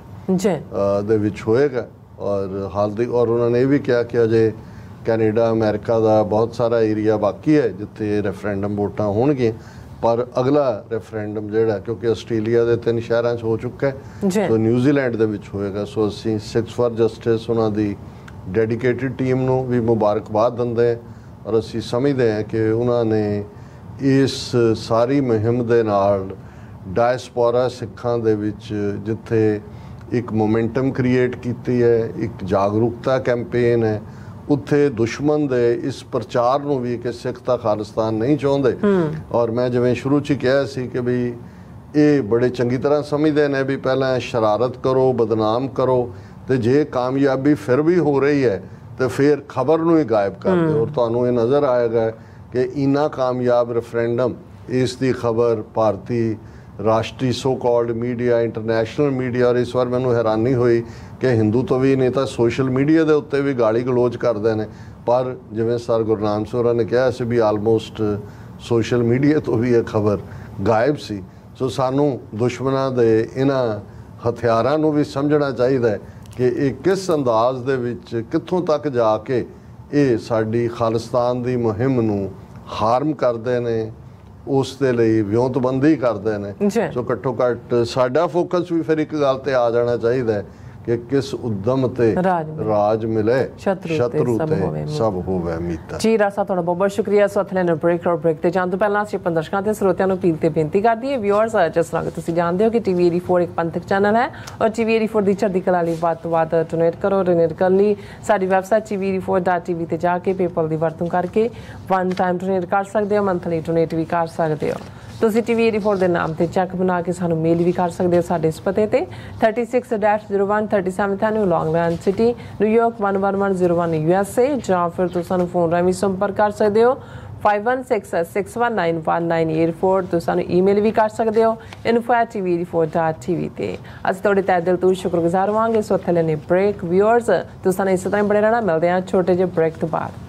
ਦੇ ਵਿੱਚ ਹੋਏਗਾ। ਔਰ ਹਾਲ ਦੀ ਔਰ ਉਹਨਾਂ ਨੇ ਇਹ ਵੀ ਕਿਹਾ ਕਿ ਅਜੇ ਕੈਨੇਡਾ, ਅਮਰੀਕਾ ਦਾ ਬਹੁਤ ਸਾਰਾ ਏਰੀਆ ਬਾਕੀ ਹੈ ਜਿੱਥੇ ਰੈਫਰੈਂਡਮ ਵੋਟਾਂ ਹੋਣਗੀਆਂ, ਪਰ ਅਗਲਾ ਰੈਫਰੈਂਡਮ ਜਿਹੜਾ ਕਿਉਂਕਿ ਆਸਟ੍ਰੇਲੀਆ ਦੇ ਤਿੰਨ ਸ਼ਹਿਰਾਂ 'ਚ ਹੋ ਚੁੱਕਾ ਹੈ, ਸੋ ਨਿਊਜ਼ੀਲੈਂਡ ਦੇ ਵਿੱਚ ਹੋਏਗਾ। ਸੋ ਅਸੀਂ ਸਿਕਸ ਫਾਰ ਜਸਟਿਸ ਉਹਨਾਂ ਦੀ ਡੈਡੀਕੇਟਿਡ ਟੀਮ ਨੂੰ ਵੀ ਮੁਬਾਰਕਬਾਦ ਦਿੰਦੇ ਹਾਂ ਔਰ ਅਸੀਂ ਸਮਝਦੇ ਹਾਂ ਕਿ ਉਹਨਾਂ ਨੇ ਇਸ ਸਾਰੀ ਮੁਹਿੰਮ ਦੇ ਨਾਲ ਡਾਇਸਪੋਰਾ ਸਿੱਖਾਂ ਦੇ ਵਿੱਚ ਜਿੱਥੇ ਇੱਕ ਮੋਮੈਂਟਮ ਕ੍ਰੀਏਟ ਕੀਤੀ ਹੈ, ਇੱਕ ਜਾਗਰੂਕਤਾ ਕੈਂਪੇਨ ਹੈ, ਉੱਥੇ ਦੁਸ਼ਮਣ ਦੇ ਇਸ ਪ੍ਰਚਾਰ ਨੂੰ ਵੀ ਕਿ ਸਿੱਖ ਤਾਂ ਖਾਲਿਸਤਾਨ ਨਹੀਂ ਚਾਹੁੰਦੇ। ਔਰ ਮੈਂ ਜਿਵੇਂ ਸ਼ੁਰੂ 'ਚ ਕਿਹਾ ਸੀ ਕਿ ਵੀ ਇਹ ਬੜੇ ਚੰਗੀ ਤਰ੍ਹਾਂ ਸਮਝਦੇ ਨੇ ਵੀ ਪਹਿਲਾਂ ਸ਼ਰਾਰਤ ਕਰੋ, ਬਦਨਾਮ ਕਰੋ, ਤੇ ਜੇ ਕਾਮਯਾਬੀ ਫਿਰ ਵੀ ਹੋ ਰਹੀ ਹੈ ਤੇ ਫਿਰ ਖਬਰ ਨੂੰ ਹੀ ਗਾਇਬ ਕਰ ਦਿਓ। ਔਰ ਤੁਹਾਨੂੰ ਇਹ ਨਜ਼ਰ ਆਏਗਾ ਕਿ ਇੰਨਾ ਕਾਮਯਾਬ ਰੈਫਰੈਂਡਮ, ਇਸ ਦੀ ਖਬਰ ਭਾਰਤੀ ਰਾਸ਼ਟਰੀ so called media, international media, ਔਰ ਇਸ ਵਾਰ ਮੈਨੂੰ ਹੈਰਾਨੀ ਹੋਈ ਕਿ ਹਿੰਦੂ ਤੋਂ ਵੀ ਨਹੀਂ ਤਾਂ ਸੋਸ਼ਲ ਮੀਡੀਆ ਦੇ ਉੱਤੇ ਵੀ ਗਾਲੀ ਗਲੋਚ ਕਰਦੇ ਨੇ, ਪਰ ਜਿਵੇਂ ਸਰ ਗੁਰਨਾਮ ਸਿੰਘ ਹੋਰਾਂ ਨੇ ਕਿਹਾ ਸੀ ਵੀ ਆਲਮੋਸਟ ਸੋਸ਼ਲ ਮੀਡੀਆ ਤੋਂ ਵੀ ਇਹ ਖਬਰ ਗਾਇਬ ਸੀ। ਸੋ ਸਾਨੂੰ ਦੁਸ਼ਮਣਾਂ ਦੇ ਇਹਨਾਂ ਹਥਿਆਰਾਂ ਨੂੰ ਵੀ ਸਮਝਣਾ ਚਾਹੀਦਾ ਹੈ ਕਿ ਇਹ ਕਿਸ ਅੰਦਾਜ਼ ਦੇ ਵਿੱਚ ਕਿੱਥੋਂ ਤੱਕ ਜਾ ਕੇ ਇਹ ਸਾਡੀ ਖਾਲਿਸਤਾਨ ਦੀ ਮੁਹਿੰਮ ਨੂੰ ਹਾਰਮ ਕਰਦੇ ਨੇ, ਉਸ ਦੇ ਲਈ ਵਿਉਂਤਬੰਦੀ ਕਰਦੇ ਨੇ। ਸੋ ਘੱਟੋ ਘੱਟ ਸਾਡਾ ਫੋਕਸ ਵੀ ਫਿਰ ਇੱਕ ਗੱਲ ਤੇ ਆ ਜਾਣਾ ਚਾਹੀਦਾ ਹੈ ਕਿ ਕਿਸ ਉਦਮ ਤੇ ਰਾਜ ਮਿਲੇ, ਸ਼ਤਰੂ ਤੇ ਸਭ ਹੋਵੇ ਮੀਤਾ। ਜੀ ਰਾਸਾ ਤੁਹਾਡਾ ਬਹੁਤ ਬਹੁਤ ਸ਼ੁਕਰੀਆ। ਸੋ ਅਥਲੇ ਬ੍ਰੇਕ ਔਰ ਬ੍ਰੇਕ ਤੇ ਜਾਣ ਤੋਂ ਪਹਿਲਾਂ ਅਸੀਂ ਆਪਣੇ ਦਰਸ਼ਕਾਂ ਤੇ ਸਰੋਤਿਆਂ ਨੂੰ ਅਪੀਲ ਤੇ ਬੇਨਤੀ ਕਰਦੀ ਹੈ, ਵਿਊਅਰਸ, ਜਿਸ ਤਰ੍ਹਾਂ ਕਿ ਤੁਸੀਂ ਜਾਣਦੇ ਹੋ ਕਿ ਟੀਵੀ ਚੌਰਾਸੀ ਇੱਕ ਪੰਥਕ ਚੈਨਲ ਹੈ ਔਰ ਟੀਵੀ ਚੌਰਾਸੀ ਦੀ ਚੜ੍ਹਦੀ ਕਲਾ ਲਈ ਵੱਧ ਤੋਂ ਵੱਧ ਡੋਨੇਟ ਕਰੋ। ਡੋਨੇਟ ਕਰਨ ਲਈ ਸਾਡੀ ਵੈਬਸਾਈਟ ਟੀਵੀ ਚੌਰਾਸੀ ਡਾਟ ਟੀ ਵੀ ਤੇ ਜਾ ਕੇ ਪੇਪਲ ਦੀ ਵਰਤੋਂ ਕਰਕੇ ਵਨ ਟਾਈਮ ਡੋਨੇਟ ਕਰ ਸਕਦੇ ਹੋ, ਮੰਥਲੀ ਡੋਨੇਟ ਵੀ ਕਰ ਸਕਦੇ ਹੋ। ਤੁਸੀਂ ਟੀਵੀ ਚੌਰਾਸੀ ਦੇ ਨਾਮ ਤੇ ਚੈੱਕ ਬਣਾ ਕੇ ਸਾਨੂੰ ਮੇਲ ਵੀ ਕਰ ਸਕਦੇ ਹੋ ਸਾਡੇ ਇਸ ਪਤੇ ਤੇ thirty six zero one thirty seventh avenue Long Island City, New York one one one zero one U S A, ਜਾਂ ਫਿਰ ਤੁਸੀਂ ਸਾਨੂੰ ਫੋਨ ਰਾਹੀਂ ਸੰਪਰਕ ਕਰ ਸਕਦੇ ਹੋ five one six six one nine one nine eight four। ਤੁਸੀਂ ਸਾਨੂੰ ਈਮੇਲ ਵੀ ਕਰ ਸਕਦੇ ਹੋ info at t v eighty-four dot t v ਤੇ। ਅਸੀਂ ਤੁਹਾਡੇ ਤਹਿ ਦਿਲ ਤੋਂ ਸ਼ੁਕਰਗੁਜ਼ਾਰ ਹੋਵਾਂਗੇ। ਸੋ ਥੱਲੇ ਨੇ ਬ੍ਰੇਕ। ਵਿਊਅਰਸ, ਤੁਸੀਂ ਸਾਨੂੰ ਇਸੇ ਤਰ੍ਹਾਂ ਬਣੇ ਰਹਿਣਾ। ਮਿਲਦੇ ਹਾਂ ਛੋਟੇ ਜਿਹੇ ਬ੍ਰੇਕ ਤੋਂ ਬਾਅਦ।